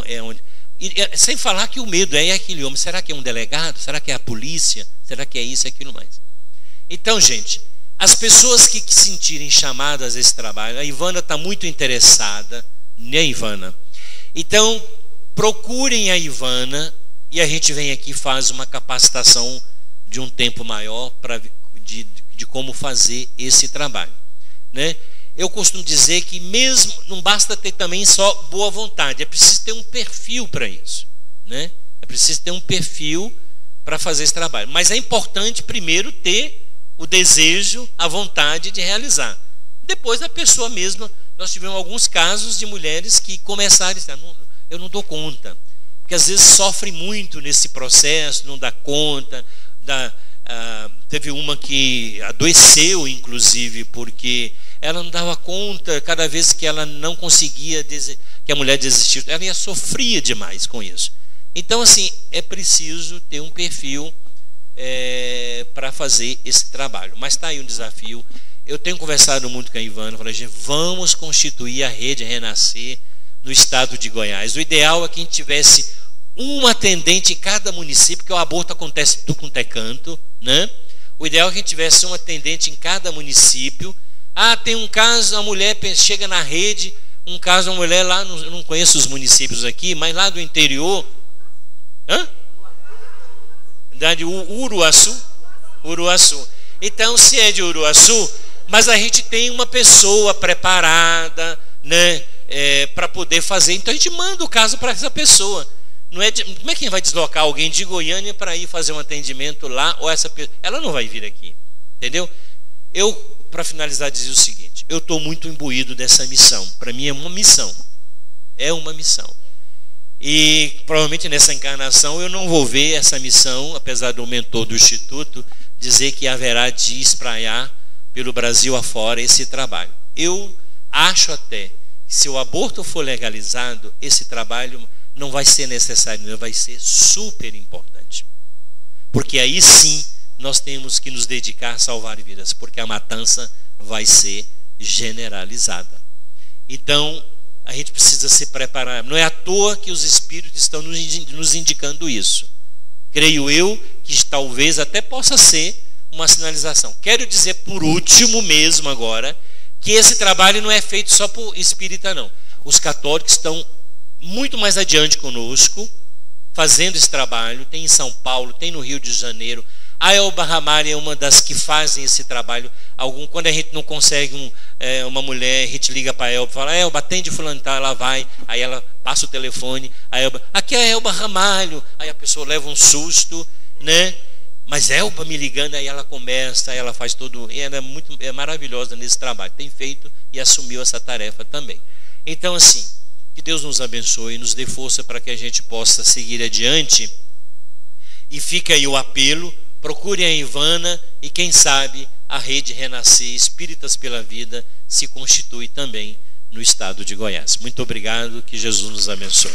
sem falar que o medo é aquele homem. Será que é um delegado? Será que é a polícia? Será que é isso e aquilo mais? Então, gente, as pessoas que se sentirem chamadas a esse trabalho, a Ivana está muito interessada, né, Ivana? Então, procurem a Ivana e a gente vem aqui e faz uma capacitação de um tempo maior de como fazer esse trabalho, né? Eu costumo dizer que mesmo não basta ter também só boa vontade, é preciso ter um perfil para isso, né? É preciso ter um perfil para fazer esse trabalho. Mas é importante primeiro ter o desejo, a vontade de realizar. Depois a pessoa mesma, nós tivemos alguns casos de mulheres que começaram a dizer, eu não dou conta, porque às vezes sofre muito nesse processo, não dá conta. Teve uma que adoeceu, inclusive, porque ela não dava conta, cada vez que ela não conseguia, que a mulher desistiu, ela sofria demais com isso. Então, assim, é preciso ter um perfil para fazer esse trabalho. Mas está aí um desafio. Eu tenho conversado muito com a Ivana, falei, gente, vamos constituir a Rede Renascer no estado de Goiás. O ideal é que a gente tivesse um atendente em cada município, porque o aborto acontece tudo quanto é canto, né? O ideal é que a gente tivesse um atendente em cada município. Tem um caso, a mulher chega na rede, um caso, uma mulher lá, eu não conheço os municípios aqui, mas lá do interior, de Uruaçu. Então, se é de Uruaçu, mas a gente tem uma pessoa preparada, né, para poder fazer. Então a gente manda o caso para essa pessoa. Como é que vai deslocar alguém de Goiânia para ir fazer um atendimento lá? Ou essa pessoa, ela não vai vir aqui, entendeu? Eu, para finalizar, dizer o seguinte: eu estou muito imbuído dessa missão. Para mim é uma missão. É uma missão. E provavelmente nessa encarnação eu não vou ver essa missão, apesar do mentor do Instituto dizer que haverá de espraiar pelo Brasil afora esse trabalho. Eu acho até que se o aborto for legalizado, esse trabalho não vai ser necessário, não vai ser super importante. Porque aí sim nós temos que nos dedicar a salvar vidas, porque a matança vai ser generalizada. Então, a gente precisa se preparar. Não é à toa que os espíritos estão nos indicando isso. Creio eu que talvez até possa ser uma sinalização. Quero dizer, por último mesmo agora, que esse trabalho não é feito só por espírita, não. Os católicos estão muito mais adiante conosco, fazendo esse trabalho. Tem em São Paulo, tem no Rio de Janeiro. A Elba Ramalho é uma das que fazem esse trabalho. Quando a gente não consegue uma mulher, a gente liga para a Elba e fala, Elba, atende fulano, tá, ela vai. Aí ela passa o telefone, a Elba, aqui é a Elba Ramalho. Aí a pessoa leva um susto, né? Mas Elba me ligando, aí ela começa, aí ela faz todo. E ela é maravilhosa nesse trabalho. Tem feito e assumiu essa tarefa também. Então, assim, que Deus nos abençoe, nos dê força para que a gente possa seguir adiante. E fica aí o apelo, procure a Ivana e quem sabe a Rede Renascer Espíritas pela Vida se constitui também no estado de Goiás. Muito obrigado, que Jesus nos abençoe.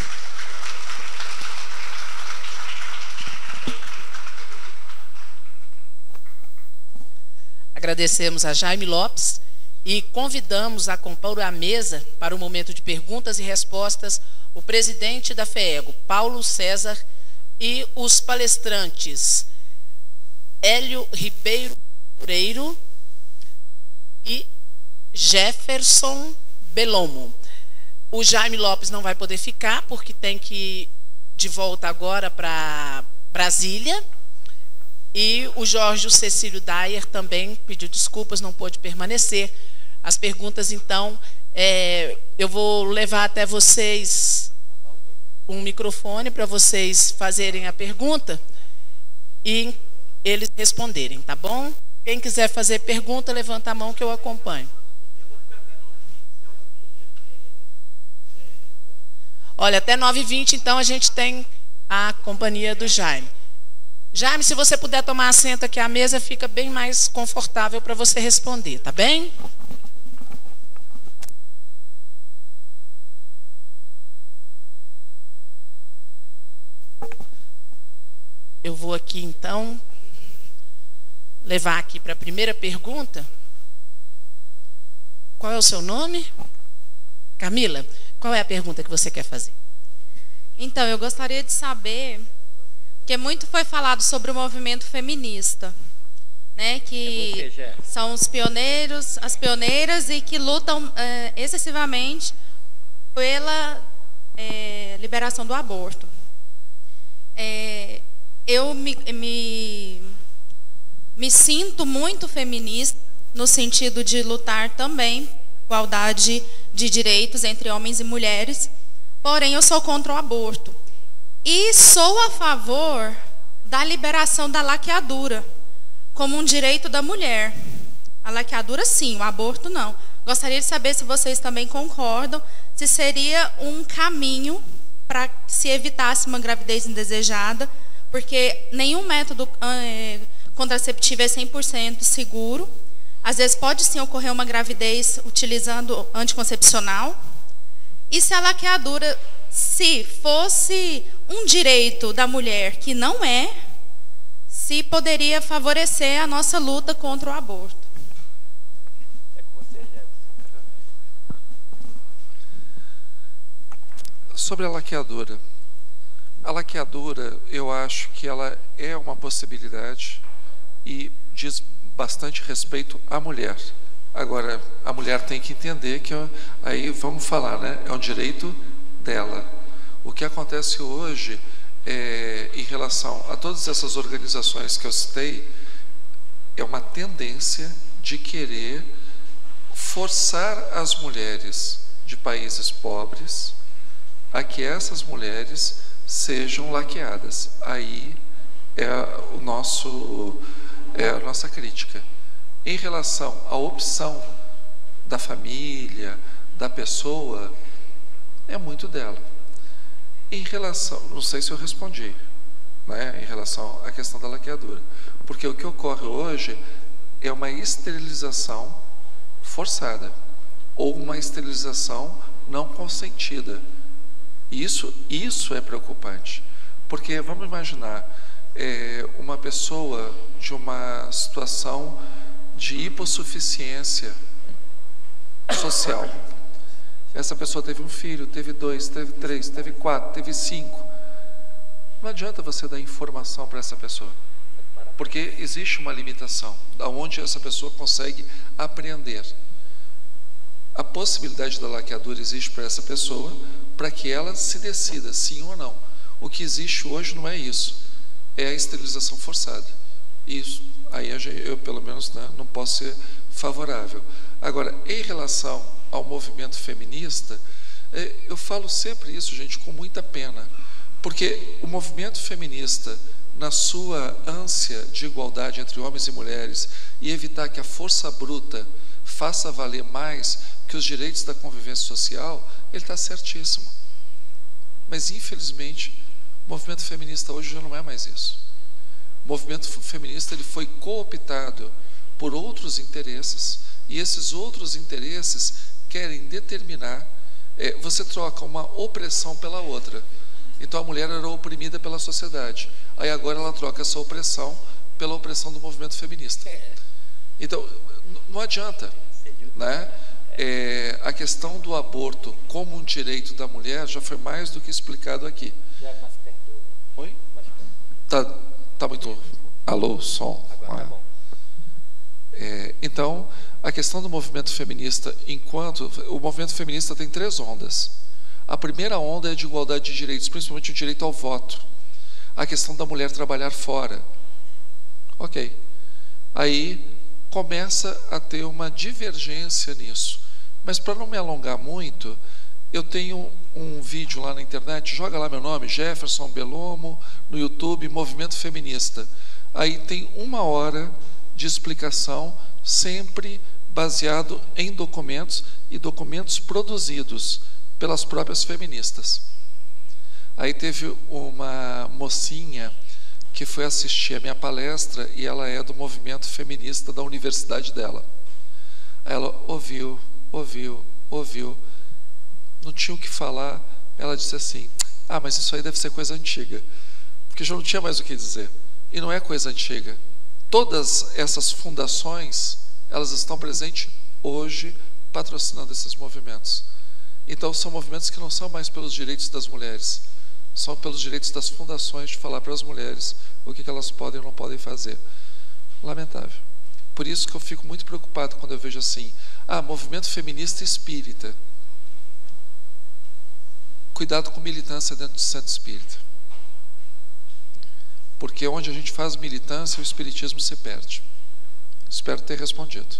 Agradecemos a Jaime Lopes e convidamos a compor a mesa para o momento de perguntas e respostas o presidente da FEEGO, Paulo César, e os palestrantes Hélio Ribeiro Freire e Jefferson Belomo. O Jaime Lopes não vai poder ficar porque tem que ir de volta agora para Brasília. E o Jorge Cecílio Dyer também pediu desculpas, não pôde permanecer. As perguntas, então, eu vou levar até vocês um microfone para vocês fazerem a pergunta e eles responderem, tá bom? Quem quiser fazer pergunta, levanta a mão que eu acompanho. Olha, até 9h20, então, a gente tem a companhia do Jaime. Jaime, se você puder tomar assento aqui à mesa, fica bem mais confortável para você responder, tá bem? Eu vou aqui, então, levar aqui para a primeira pergunta. Qual é o seu nome? Camila, qual é a pergunta que você quer fazer? Então, eu gostaria de saber, porque muito foi falado sobre o movimento feminista, né, que são os pioneiros, as pioneiras e que lutam excessivamente pela liberação do aborto. Eu me sinto muito feminista no sentido de lutar também por igualdade de direitos entre homens e mulheres, porém eu sou contra o aborto. E sou a favor da liberação da laqueadura como um direito da mulher. A laqueadura sim, o aborto não. Gostaria de saber se vocês também concordam, se seria um caminho para que se evitasse uma gravidez indesejada, porque nenhum método contraceptivo é 100% seguro. Às vezes pode sim ocorrer uma gravidez utilizando anticoncepcional. E se a laqueadura, se fosse um direito da mulher que não é, se poderia favorecer a nossa luta contra o aborto. É com você, Jefferson. Sobre a laqueadura. A laqueadura, eu acho que ela é uma possibilidade e diz bastante respeito à mulher. Agora, a mulher tem que entender que, aí vamos falar, né? É um direito dela. O que acontece hoje, em relação a todas essas organizações que eu citei, é uma tendência de querer forçar as mulheres de países pobres a que essas mulheres sejam laqueadas. Aí é a nossa crítica. Em relação à opção da família, da pessoa, é muito dela. Em relação, não sei se eu respondi, né, em relação à questão da laqueadura, porque o que ocorre hoje é uma esterilização forçada ou uma esterilização não consentida. Isso é preocupante, porque vamos imaginar uma pessoa de uma situação de hipossuficiência social. Essa pessoa teve um filho, teve 2, teve 3, teve 4, teve 5. Não adianta você dar informação para essa pessoa, porque existe uma limitação, aonde essa pessoa consegue aprender. A possibilidade da laqueadura existe para essa pessoa, para que ela se decida, sim ou não. O que existe hoje não é isso, é a esterilização forçada. Isso, aí eu pelo menos, né, não posso ser favorável. Agora, em relação ao movimento feminista, eu falo sempre isso, gente, com muita pena, porque o movimento feminista, na sua ânsia de igualdade entre homens e mulheres e evitar que a força bruta faça valer mais que os direitos da convivência social, ele está certíssimo. Mas, infelizmente, o movimento feminista hoje já não é mais isso. O movimento feminista ele foi cooptado por outros interesses, e esses outros interesses querem determinar, você troca uma opressão pela outra. Então a mulher era oprimida pela sociedade, aí agora ela troca essa opressão pela opressão do movimento feminista. Então não adianta, né? A questão do aborto como um direito da mulher já foi mais do que explicado aqui. Oi? Tá muito... Alô, som. Agora tá bom. Então, a questão do movimento feminista, o movimento feminista tem 3 ondas. A primeira onda é de igualdade de direitos, principalmente o direito ao voto. A questão da mulher trabalhar fora. Ok. Aí começa a ter uma divergência nisso. Mas para não me alongar muito, eu tenho um vídeo lá na internet, joga lá meu nome, Jefferson Belomo, no YouTube, Movimento Feminista. Aí tem 1 hora de explicação, sempre baseado em documentos e documentos produzidos pelas próprias feministas. Aí teve uma mocinha que foi assistir a minha palestra e ela é do movimento feminista da universidade dela. Ela ouviu, não tinha o que falar. Ela disse assim: ah, mas isso aí deve ser coisa antiga, porque já não tinha mais o que dizer. E não é coisa antiga. Todas essas fundações, elas estão presentes hoje patrocinando esses movimentos. Então são movimentos que não são mais pelos direitos das mulheres, são pelos direitos das fundações de falar para as mulheres o que elas podem ou não podem fazer. Lamentável. Por isso que eu fico muito preocupado quando eu vejo assim: ah, movimento feminista espírita. Cuidado com militância dentro do centro espírita, porque onde a gente faz militância, o espiritismo se perde. Espero ter respondido.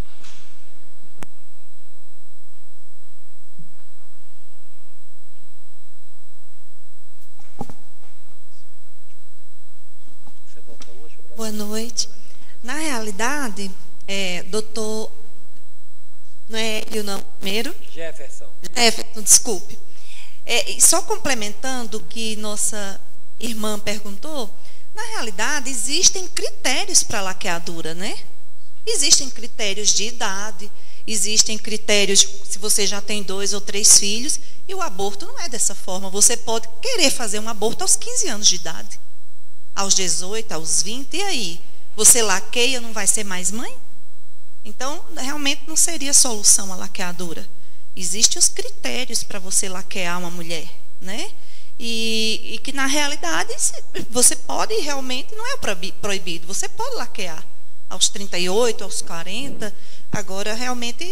Boa noite. Na realidade, doutor, não é Hélio não, primeiro? Jefferson, Desculpe. Só complementando o que nossa irmã perguntou, na realidade existem critérios para a laqueadura, né? Existem critérios de idade, existem critérios se você já tem 2 ou 3 filhos, e o aborto não é dessa forma. Você pode querer fazer um aborto aos 15 anos de idade, aos 18, aos 20, e aí? Você laqueia, não vai ser mais mãe? Então, realmente não seria solução a laqueadura. Existem os critérios para você laquear uma mulher, né? E que na realidade você pode realmente, não é proibido, você pode laquear aos 38, aos 40. Agora realmente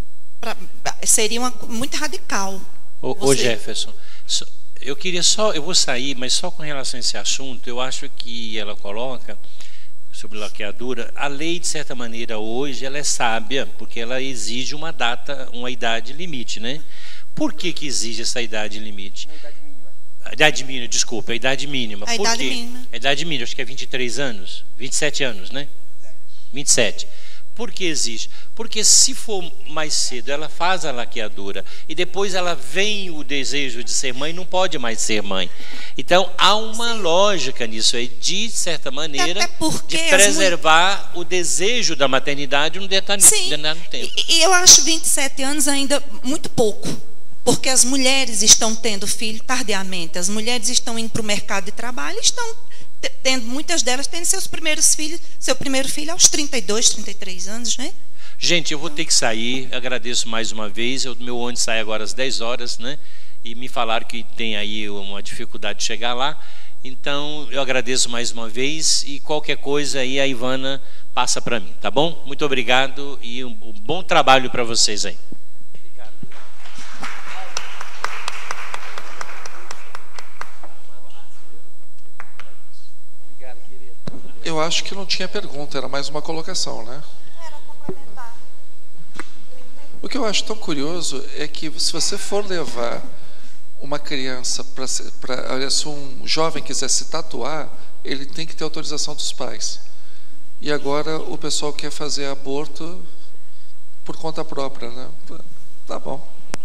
seria muito radical. Ô Jefferson, eu vou sair, mas só com relação a esse assunto, eu acho que ela coloca sobre laqueadura, a lei de certa maneira hoje ela é sábia, porque ela exige uma idade limite, né? Por que exige essa idade limite? A idade mínima, desculpa, a idade mínima. A idade mínima. A idade mínima, acho que é 23 anos, 27 anos, né? 27. Por que existe? Porque se for mais cedo, ela faz a laqueadura e depois ela vem o desejo de ser mãe, não pode mais ser mãe. Então há uma lógica nisso aí, de certa maneira, de preservar o desejo da maternidade no determinado tempo. E eu acho 27 anos ainda muito pouco, porque as mulheres estão tendo filho tardiamente, as mulheres estão indo para o mercado de trabalho, muitas delas tendo seu primeiro filho aos 32, 33 anos, né? Gente, eu vou ter que sair, agradeço mais uma vez, meu ônibus sai agora às 10 horas, né? E me falaram que tem aí uma dificuldade de chegar lá, então eu agradeço mais uma vez e qualquer coisa aí a Ivana passa para mim, tá bom? Muito obrigado e um bom trabalho para vocês aí. Eu acho que não tinha pergunta, era mais uma colocação, né? Era complementar. O que eu acho tão curioso é que se você for levar uma criança se um jovem quiser se tatuar, ele tem que ter autorização dos pais. E agora o pessoal quer fazer aborto por conta própria, né? Tá bom.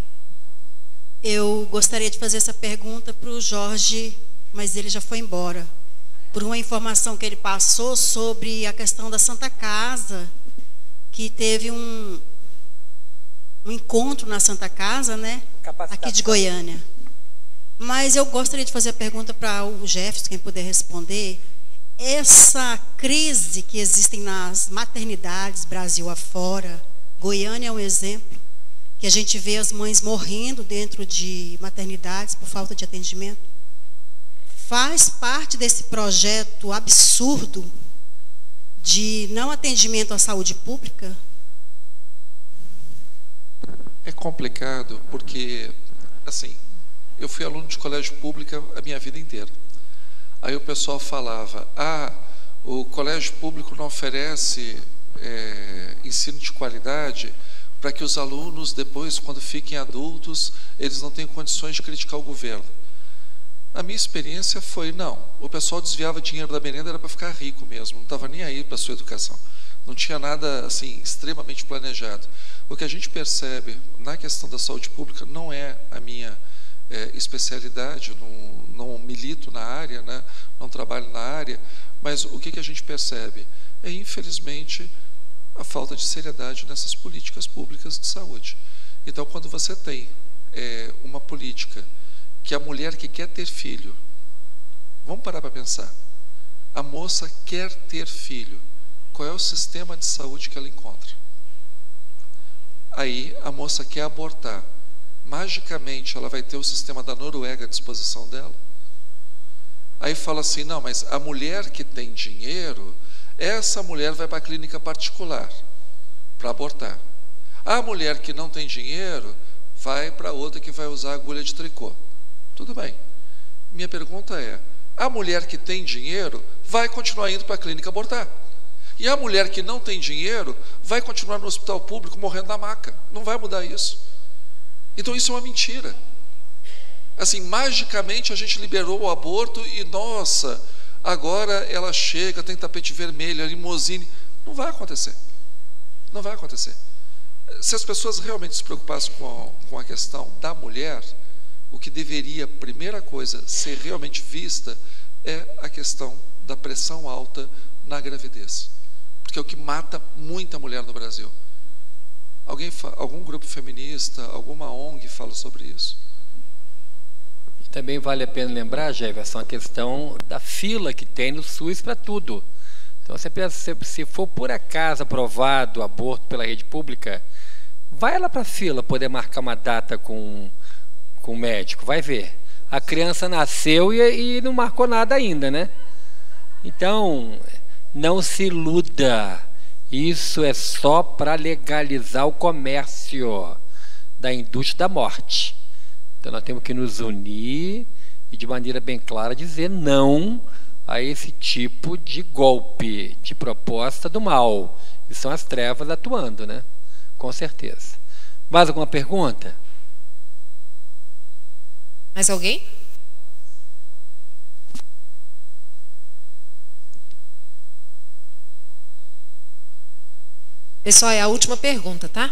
Eu gostaria de fazer essa pergunta para o Jorge, mas ele já foi embora. Por uma informação que ele passou sobre a questão da Santa Casa, que teve um encontro na Santa Casa, né? Aqui de Goiânia. Mas eu gostaria de fazer a pergunta para o Jefferson, quem puder responder. Essa crise que existe nas maternidades, Brasil afora, Goiânia é um exemplo, que a gente vê as mães morrendo dentro de maternidades por falta de atendimento. Faz parte desse projeto absurdo de não atendimento à saúde pública? É complicado porque, assim, eu fui aluno de colégio público a minha vida inteira. Aí o pessoal falava: O colégio público não oferece ensino de qualidade para que os alunos, depois, quando fiquem adultos, eles não tenham condições de criticar o governo. A minha experiência foi, não, o pessoal desviava dinheiro da merenda, era para ficar rico mesmo, não estava nem aí para a sua educação. Não tinha nada assim extremamente planejado. O que a gente percebe na questão da saúde pública não é a minha especialidade, não milito na área, né, não trabalho na área, mas o que a gente percebe é, infelizmente, a falta de seriedade nessas políticas públicas de saúde. Então, quando você tem uma política que a mulher que quer ter filho, vamos parar para pensar, a moça quer ter filho, qual é o sistema de saúde que ela encontra? Aí a moça quer abortar, magicamente ela vai ter o sistema da Noruega à disposição dela? Aí fala assim, não, mas a mulher que tem dinheiro, essa mulher vai para a clínica particular para abortar. A mulher que não tem dinheiro vai para outra que vai usar agulha de tricô. Tudo bem. Minha pergunta é, a mulher que tem dinheiro vai continuar indo para a clínica abortar. E a mulher que não tem dinheiro vai continuar no hospital público morrendo na maca. Não vai mudar isso. Então isso é uma mentira. Assim, magicamente a gente liberou o aborto e, nossa, agora ela chega, tem tapete vermelho, a limusine. Não vai acontecer. Não vai acontecer. Se as pessoas realmente se preocupassem com a questão da mulher, o que deveria, primeira coisa, ser realmente vista é a questão da pressão alta na gravidez. Porque é o que mata muita mulher no Brasil. Algum grupo feminista, alguma ONG fala sobre isso? E também vale a pena lembrar, Jefferson, a questão da fila que tem no SUS para tudo. Então, se for por acaso aprovado o aborto pela rede pública, vai lá para a fila poder marcar uma data com o médico, vai ver. A criança nasceu e não marcou nada ainda, né? Então, não se iluda. Isso é só para legalizar o comércio da indústria da morte. Então, nós temos que nos unir e, de maneira bem clara, dizer não a esse tipo de golpe, de proposta do mal. E são as trevas atuando, né? Com certeza. Mais alguma pergunta? Mais alguém? Pessoal, é a última pergunta, tá?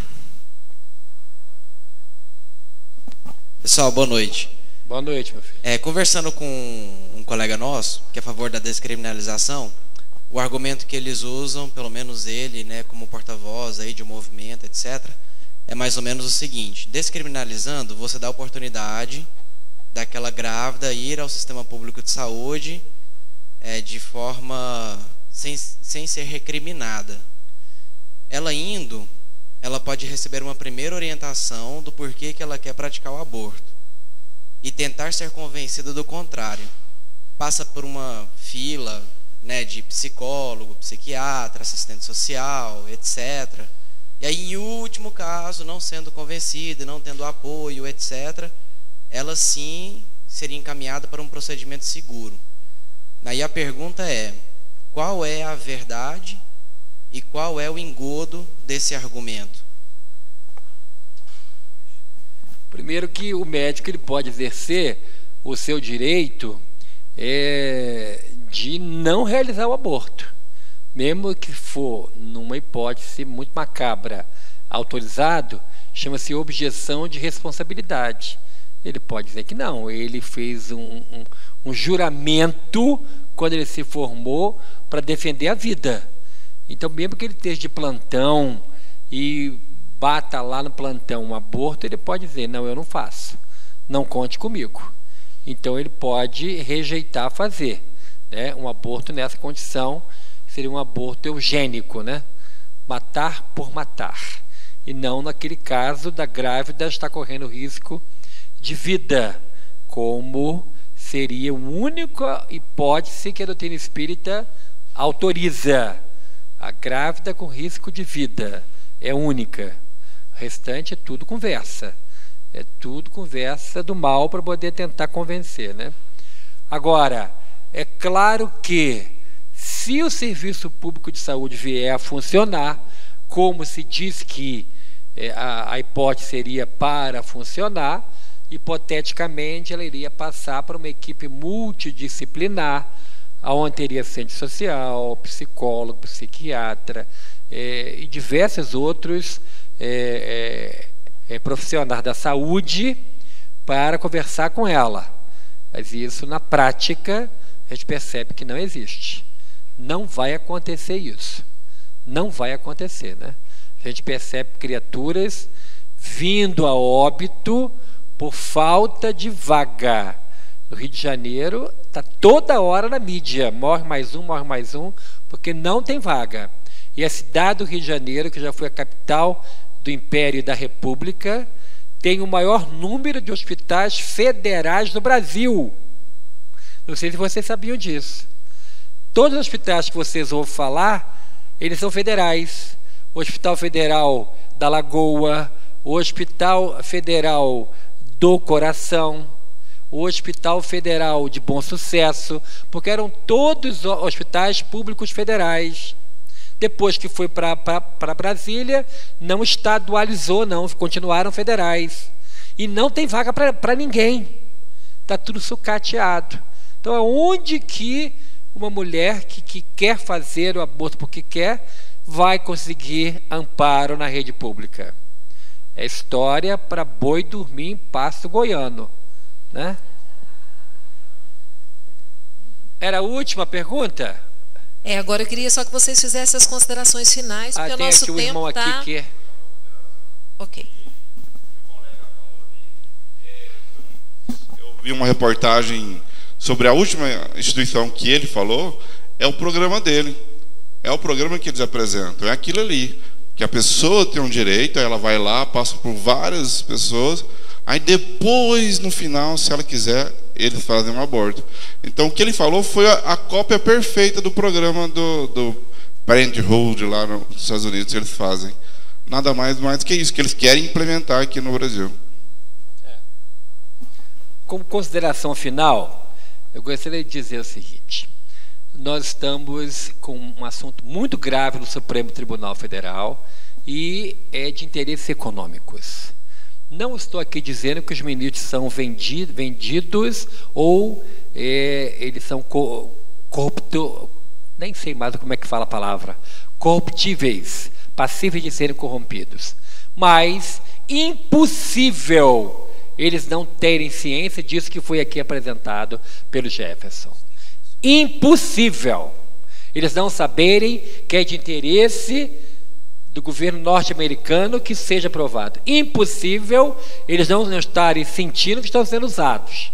Pessoal, boa noite. Boa noite, meu filho. Conversando com um colega nosso, que é a favor da descriminalização, o argumento que eles usam, pelo menos ele, né, como porta-voz aí de um movimento, etc., é mais ou menos o seguinte: descriminalizando, você dá a oportunidade daquela grávida ir ao sistema público de saúde de forma sem ser recriminada. Ela indo, ela pode receber uma primeira orientação do porquê que ela quer praticar o aborto e tentar ser convencida do contrário. Passa por uma fila, né, de psicólogo, psiquiatra, assistente social, etc. E aí, em último caso, não sendo convencida, não tendo apoio, etc., ela sim seria encaminhada para um procedimento seguro. Aí a pergunta é: qual é a verdade e qual é o engodo desse argumento? Primeiro, que o médico ele pode exercer o seu direito de não realizar o aborto, mesmo que for numa hipótese muito macabra, autorizado, chama-se objeção de responsabilidade. Ele pode dizer que não, ele fez um juramento quando ele se formou para defender a vida. Então, mesmo que ele esteja de plantão e bata lá no plantão um aborto, ele pode dizer: não, eu não faço, não conte comigo. Então, ele pode rejeitar fazer, né, um aborto nessa condição, seria um aborto eugênico, né? Matar por matar. E não naquele caso da grávida estar correndo risco de vida, como seria a única hipótese que a doutrina espírita autoriza. A grávida com risco de vida é única. O restante é tudo conversa. É tudo conversa do mal para poder tentar convencer, né? Agora, é claro que se o serviço público de saúde vier a funcionar, como se diz que a hipótese seria para funcionar, hipoteticamente ela iria passar para uma equipe multidisciplinar, onde teria assistente social, psicólogo, psiquiatra e diversos outros profissionais da saúde para conversar com ela. Mas isso, na prática, a gente percebe que não existe. Não vai acontecer isso. Não vai acontecer, né? A gente percebe criaturas vindo a óbito por falta de vaga. No Rio de Janeiro, está toda hora na mídia. Morre mais um, porque não tem vaga. E a cidade do Rio de Janeiro, que já foi a capital do Império e da República, tem o maior número de hospitais federais do Brasil. Não sei se vocês sabiam disso. Todos os hospitais que vocês ouvem falar, eles são federais. O Hospital Federal da Lagoa, o Hospital Federal do Coração, o Hospital Federal de Bom Sucesso, porque eram todos hospitais públicos federais. Depois que foi para Brasília, não estadualizou, não, continuaram federais. E não tem vaga para ninguém. Está tudo sucateado. Então, aonde que uma mulher que quer fazer o aborto porque quer, vai conseguir amparo na rede pública? É história para boi dormir em pasto goiano, né? Era a última pergunta? Agora eu queria só que vocês fizessem as considerações finais, porque o nosso tempo irmão está... aqui que... Ok. Eu vi uma reportagem sobre a última instituição que ele falou, é o programa dele. É o programa que eles apresentam, é aquilo ali, que a pessoa tem um direito, ela vai lá, passa por várias pessoas, aí depois, no final, se ela quiser, eles fazem um aborto. Então, o que ele falou foi a cópia perfeita do programa do Parenthood lá nos Estados Unidos, que eles fazem. Nada mais que isso, que eles querem implementar aqui no Brasil. Como consideração final, eu gostaria de dizer o seguinte: nós estamos com um assunto muito grave no Supremo Tribunal Federal e é de interesses econômicos. Não estou aqui dizendo que os ministros são vendidos ou eles são nem sei mais como é que fala a palavra, corruptíveis, passíveis de serem corrompidos. Mas impossível eles não terem ciência disso que foi aqui apresentado pelo Jefferson. Impossível eles não saberem que é de interesse do governo norte-americano que seja aprovado. Impossível eles não estarem sentindo que estão sendo usados.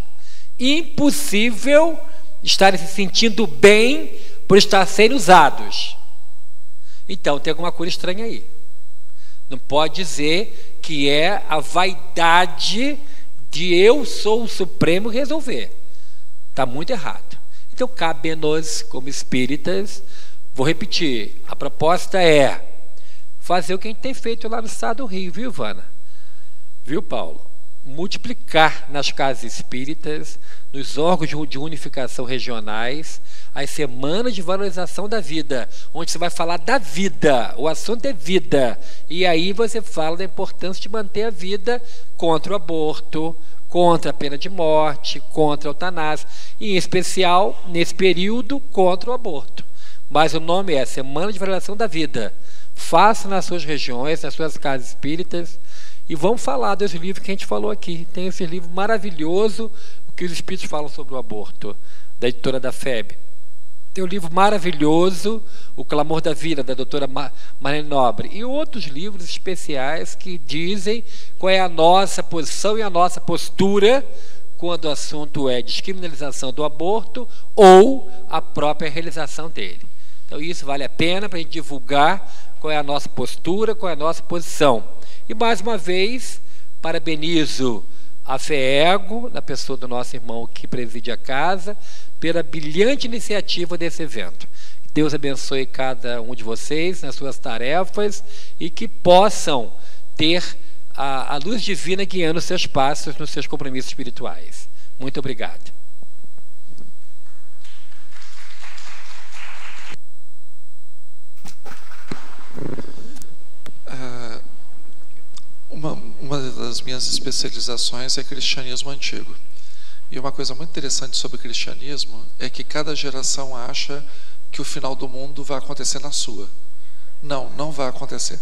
Impossível estarem se sentindo bem por estar sendo usados. Então tem alguma coisa estranha aí. Não pode dizer que é a vaidade de eu sou o Supremo resolver. Está muito errado. Então cabe-nos, como espíritas, vou repetir, a proposta é fazer o que a gente tem feito lá no estado do Rio, viu, Ivana? Viu, Paulo? Multiplicar nas casas espíritas, nos órgãos de unificação regionais, as semanas de valorização da vida, onde você vai falar da vida, o assunto é vida, e aí você fala da importância de manter a vida contra o aborto, contra a pena de morte, contra a eutanásia, e em especial, nesse período, contra o aborto. Mas o nome é Semana de Valorização da Vida. Faça nas suas regiões, nas suas casas espíritas, e vamos falar dos livros que a gente falou aqui. Tem esse livro maravilhoso, o que os espíritos falam sobre o aborto, da editora da FEB. Tem um livro maravilhoso, O Clamor da Vida, da doutora Marlene Nobre, e outros livros especiais que dizem qual é a nossa posição e a nossa postura quando o assunto é descriminalização do aborto ou a própria realização dele. Então isso vale a pena para a gente divulgar qual é a nossa postura, qual é a nossa posição. E mais uma vez, parabenizo a FEEGO, na pessoa do nosso irmão que preside a casa, pela brilhante iniciativa desse evento. Deus abençoe cada um de vocês nas suas tarefas e que possam ter a luz divina guiando os seus passos nos seus compromissos espirituais. Muito obrigado. das minhas especializações é cristianismo antigo. E uma coisa muito interessante sobre o cristianismo é que cada geração acha que o final do mundo vai acontecer na sua. Não, não vai acontecer.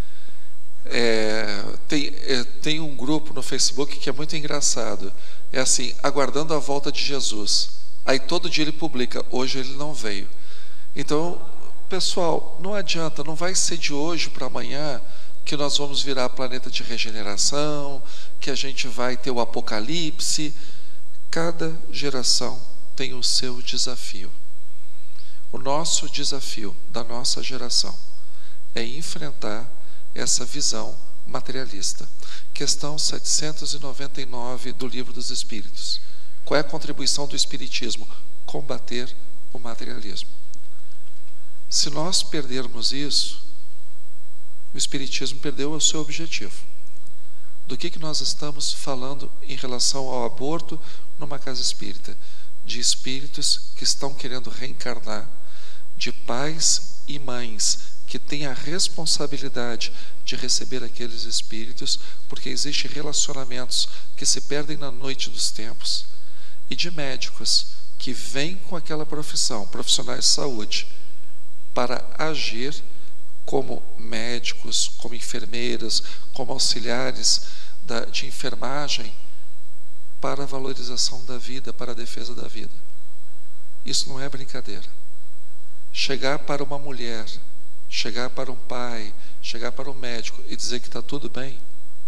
Tem um grupo no Facebook que é muito engraçado. É assim, aguardando a volta de Jesus. Aí todo dia ele publica, hoje ele não veio. Então, pessoal, não adianta, não vai ser de hoje para amanhã que nós vamos virar planeta de regeneração, que a gente vai ter o apocalipse. Cada geração tem o seu desafio. O nosso desafio da nossa geração é enfrentar essa visão materialista. Questão 799 do Livro dos Espíritos. Qual é a contribuição do Espiritismo? Combater o materialismo. Se nós perdermos isso, o Espiritismo perdeu o seu objetivo. Do que nós estamos falando em relação ao aborto numa casa espírita? De espíritos que estão querendo reencarnar, de pais e mães que têm a responsabilidade de receber aqueles espíritos, porque existem relacionamentos que se perdem na noite dos tempos, e de médicos que vêm com aquela profissão, profissionais de saúde, para agir como médicos, como enfermeiras, como auxiliares de enfermagem, para a valorização da vida, para a defesa da vida. Isso não é brincadeira. Chegar para uma mulher, chegar para um pai, chegar para um médico e dizer que está tudo bem.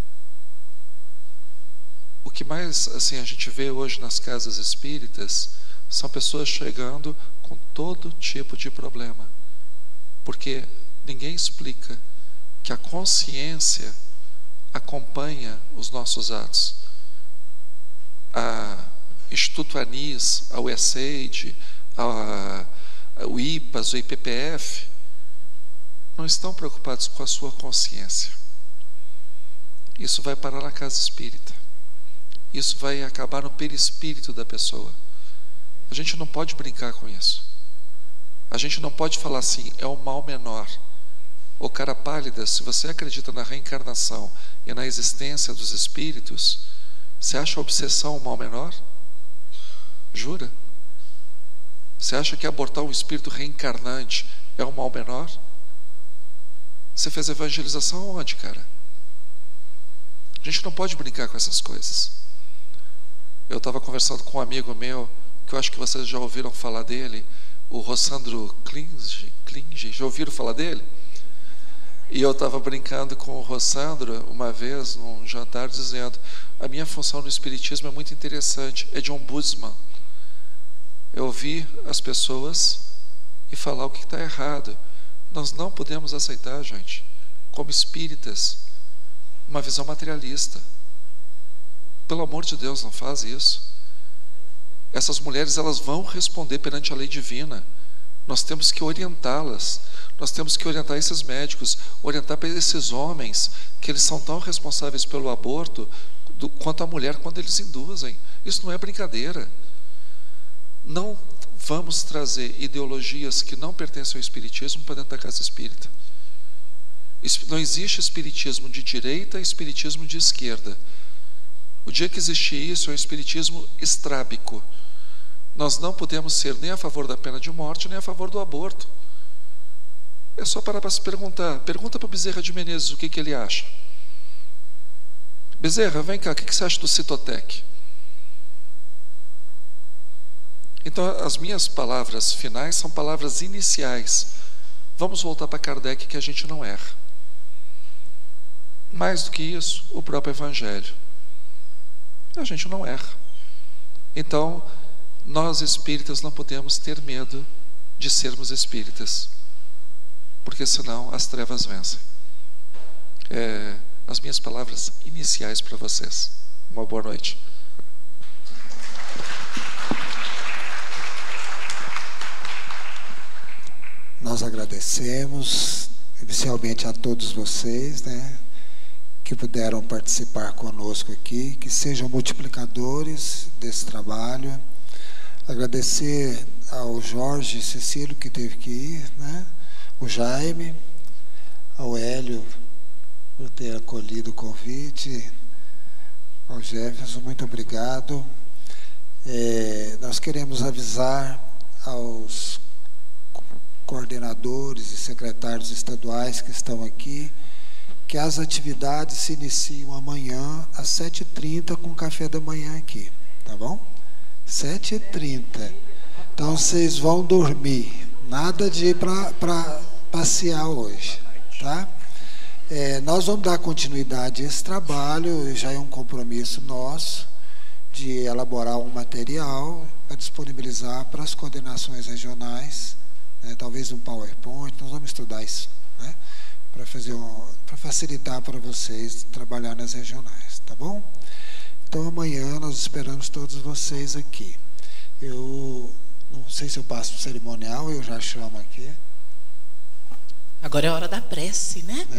O que mais assim a gente vê hoje nas casas espíritas são pessoas chegando com todo tipo de problema, porque ninguém explica que a consciência acompanha os nossos atos. A Instituto Anis, a USAID, o IPAS, o IPPF, não estão preocupados com a sua consciência. Isso vai parar na casa espírita. Isso vai acabar no perispírito da pessoa. A gente não pode brincar com isso. A gente não pode falar assim, é o mal menor. Ô cara pálida, se você acredita na reencarnação e na existência dos espíritos, você acha a obsessão o mal menor? Jura? Você acha que abortar um espírito reencarnante é o mal menor? Você fez evangelização onde, cara? A gente não pode brincar com essas coisas. Eu estava conversando com um amigo meu, que eu acho que vocês já ouviram falar dele, o Rossandro Klinge, já ouviram falar dele? E eu estava brincando com o Rossandro uma vez, num jantar, dizendo: a minha função no Espiritismo é muito interessante, é de ombudsman. Eu ouvir as pessoas e falar o que está errado. Nós não podemos aceitar, gente, como espíritas, uma visão materialista. Pelo amor de Deus, não faz isso. Essas mulheres, elas vão responder perante a lei divina. Nós temos que orientá-las. Nós temos que orientar esses médicos, orientar para esses homens, que eles são tão responsáveis pelo aborto quanto a mulher quando eles induzem. Isso não é brincadeira. Não vamos trazer ideologias que não pertencem ao espiritismo para dentro da casa espírita. Não existe espiritismo de direita e espiritismo de esquerda. O dia que existir isso é um espiritismo estrábico. Nós não podemos ser nem a favor da pena de morte, nem a favor do aborto. É só parar para se perguntar. Pergunta para o Bezerra de Menezes o que ele acha. Bezerra, vem cá, o que você acha do Citotec? Então, as minhas palavras finais são palavras iniciais. Vamos voltar para Kardec, que a gente não erra. Mais do que isso, o próprio Evangelho. A gente não erra. Então, nós espíritas não podemos ter medo de sermos espíritas, porque senão as trevas vencem. As minhas palavras iniciais para vocês. Uma boa noite. Nós agradecemos inicialmente a todos vocês, que puderam participar conosco aqui, que sejam multiplicadores desse trabalho. Agradecer ao Jorge Cecílio, que teve que ir, o Jaime, ao Hélio, por ter acolhido o convite, Ao Jefferson, muito obrigado. Nós queremos avisar aos coordenadores e secretários estaduais que estão aqui que as atividades se iniciam amanhã às 7h30 com café da manhã aqui, tá bom? 7h30. Então vocês vão dormir, nada de ir para passear hoje, tá? Nós vamos dar continuidade a esse trabalho, já é um compromisso nosso de elaborar um material para disponibilizar para as coordenações regionais, né, talvez um PowerPoint, nós vamos estudar isso, né, para facilitar para vocês trabalhar nas regionais, tá bom? Então amanhã nós esperamos todos vocês aqui. Eu não sei se eu passo para o cerimonial, eu já chamo aqui. Agora é a hora da prece, né?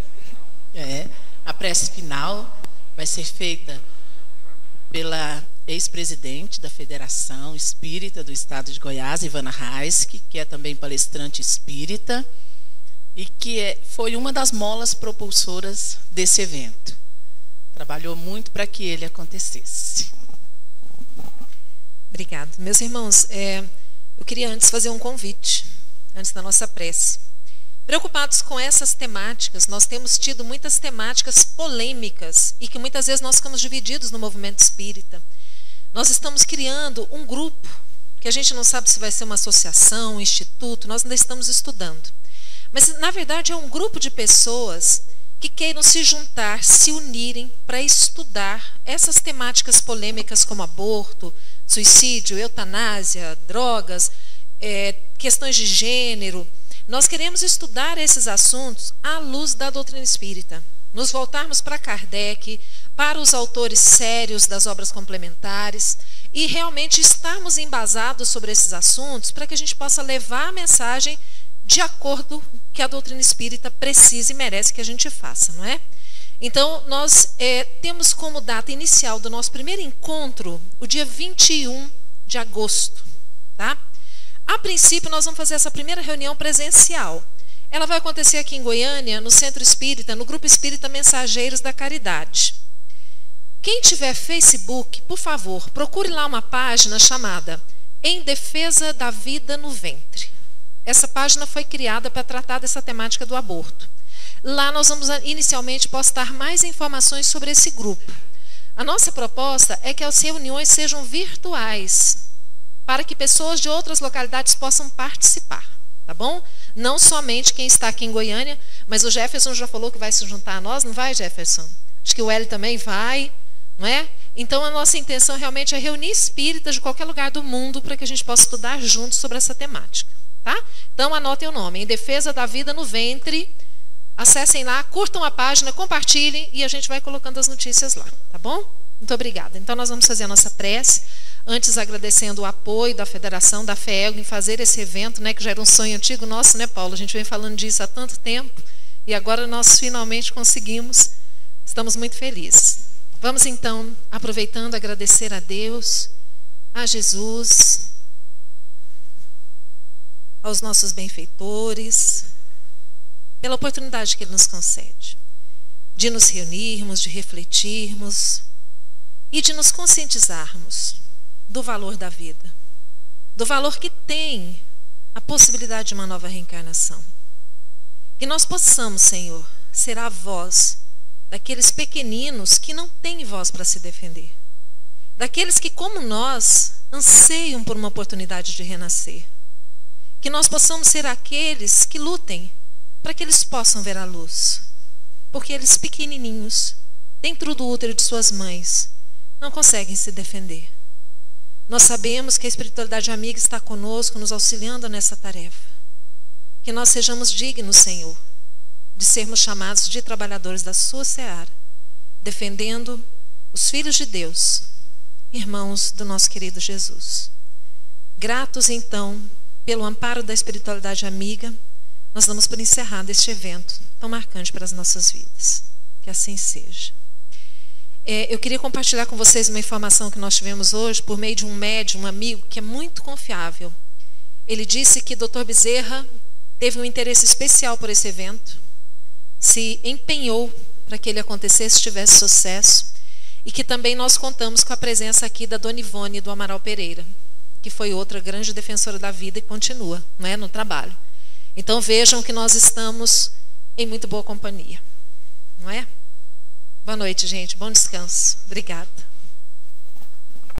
A prece final vai ser feita pela ex-presidente da Federação Espírita do Estado de Goiás, Ivana Raiski, que é também palestrante espírita e que foi uma das molas propulsoras desse evento. Trabalhou muito para que ele acontecesse. Obrigada. Meus irmãos, eu queria antes fazer um convite, antes da nossa prece. Preocupados com essas temáticas, nós temos tido muitas temáticas polêmicas e que muitas vezes nós ficamos divididos no movimento espírita. Nós estamos criando um grupo, que a gente não sabe se vai ser uma associação, um instituto, nós ainda estamos estudando. Mas, na verdade, é um grupo de pessoas que queiram se juntar, se unirem para estudar essas temáticas polêmicas como aborto, suicídio, eutanásia, drogas, questões de gênero. Nós queremos estudar esses assuntos à luz da doutrina espírita, nos voltarmos para Kardec, para os autores sérios das obras complementares e realmente estarmos embasados sobre esses assuntos para que a gente possa levar a mensagem de acordo que a doutrina espírita precisa e merece que a gente faça, não é? Então, nós temos como data inicial do nosso primeiro encontro o dia 21 de agosto, tá? A princípio, nós vamos fazer essa primeira reunião presencial. Ela vai acontecer aqui em Goiânia, no Centro Espírita, no Grupo Espírita Mensageiros da Caridade. Quem tiver Facebook, por favor, procure lá uma página chamada Em Defesa da Vida no Ventre. Essa página foi criada para tratar dessa temática do aborto. Lá nós vamos inicialmente postar mais informações sobre esse grupo. A nossa proposta é que as reuniões sejam virtuais, para que pessoas de outras localidades possam participar, tá bom? Não somente quem está aqui em Goiânia, mas o Jefferson já falou que vai se juntar a nós, não vai, Jefferson? Acho que o Hélio também vai, não é? Então a nossa intenção realmente é reunir espíritas de qualquer lugar do mundo para que a gente possa estudar juntos sobre essa temática, tá? Então anotem o nome, Em Defesa da Vida no Ventre. Acessem lá, curtam a página, compartilhem e a gente vai colocando as notícias lá, tá bom? Muito obrigada. Então nós vamos fazer a nossa prece, antes agradecendo o apoio da Federação, da FEELG, em fazer esse evento, né, que já era um sonho antigo nosso, né, Paulo? A gente vem falando disso há tanto tempo e agora nós finalmente conseguimos. Estamos muito felizes. Vamos então, aproveitando, agradecer a Deus, a Jesus, aos nossos benfeitores, pela oportunidade que Ele nos concede, de nos reunirmos, de refletirmos e de nos conscientizarmos do valor da vida, do valor que tem a possibilidade de uma nova reencarnação. Que nós possamos, Senhor, ser a voz daqueles pequeninos que não têm voz para se defender, daqueles que, como nós, anseiam por uma oportunidade de renascer. Que nós possamos ser aqueles que lutem para que eles possam ver a luz, porque eles pequenininhos, dentro do útero de suas mães, não conseguem se defender. Nós sabemos que a espiritualidade amiga está conosco, nos auxiliando nessa tarefa. Que nós sejamos dignos, Senhor, de sermos chamados de trabalhadores da sua seara, defendendo os filhos de Deus, irmãos do nosso querido Jesus. Gratos, então, pelo amparo da espiritualidade amiga, nós damos por encerrado este evento tão marcante para as nossas vidas. Que assim seja. Eu queria compartilhar com vocês uma informação que nós tivemos hoje por meio de um médium, um amigo que é muito confiável. Ele disse que Dr. Bezerra teve um interesse especial por esse evento, se empenhou para que ele acontecesse, tivesse sucesso. e que também nós contamos com a presença aqui da Dona Ivone do Amaral Pereira, que foi outra grande defensora da vida e continua, não é, no trabalho. Então vejam que nós estamos em muito boa companhia, não é? Boa noite, gente. Bom descanso. Obrigada.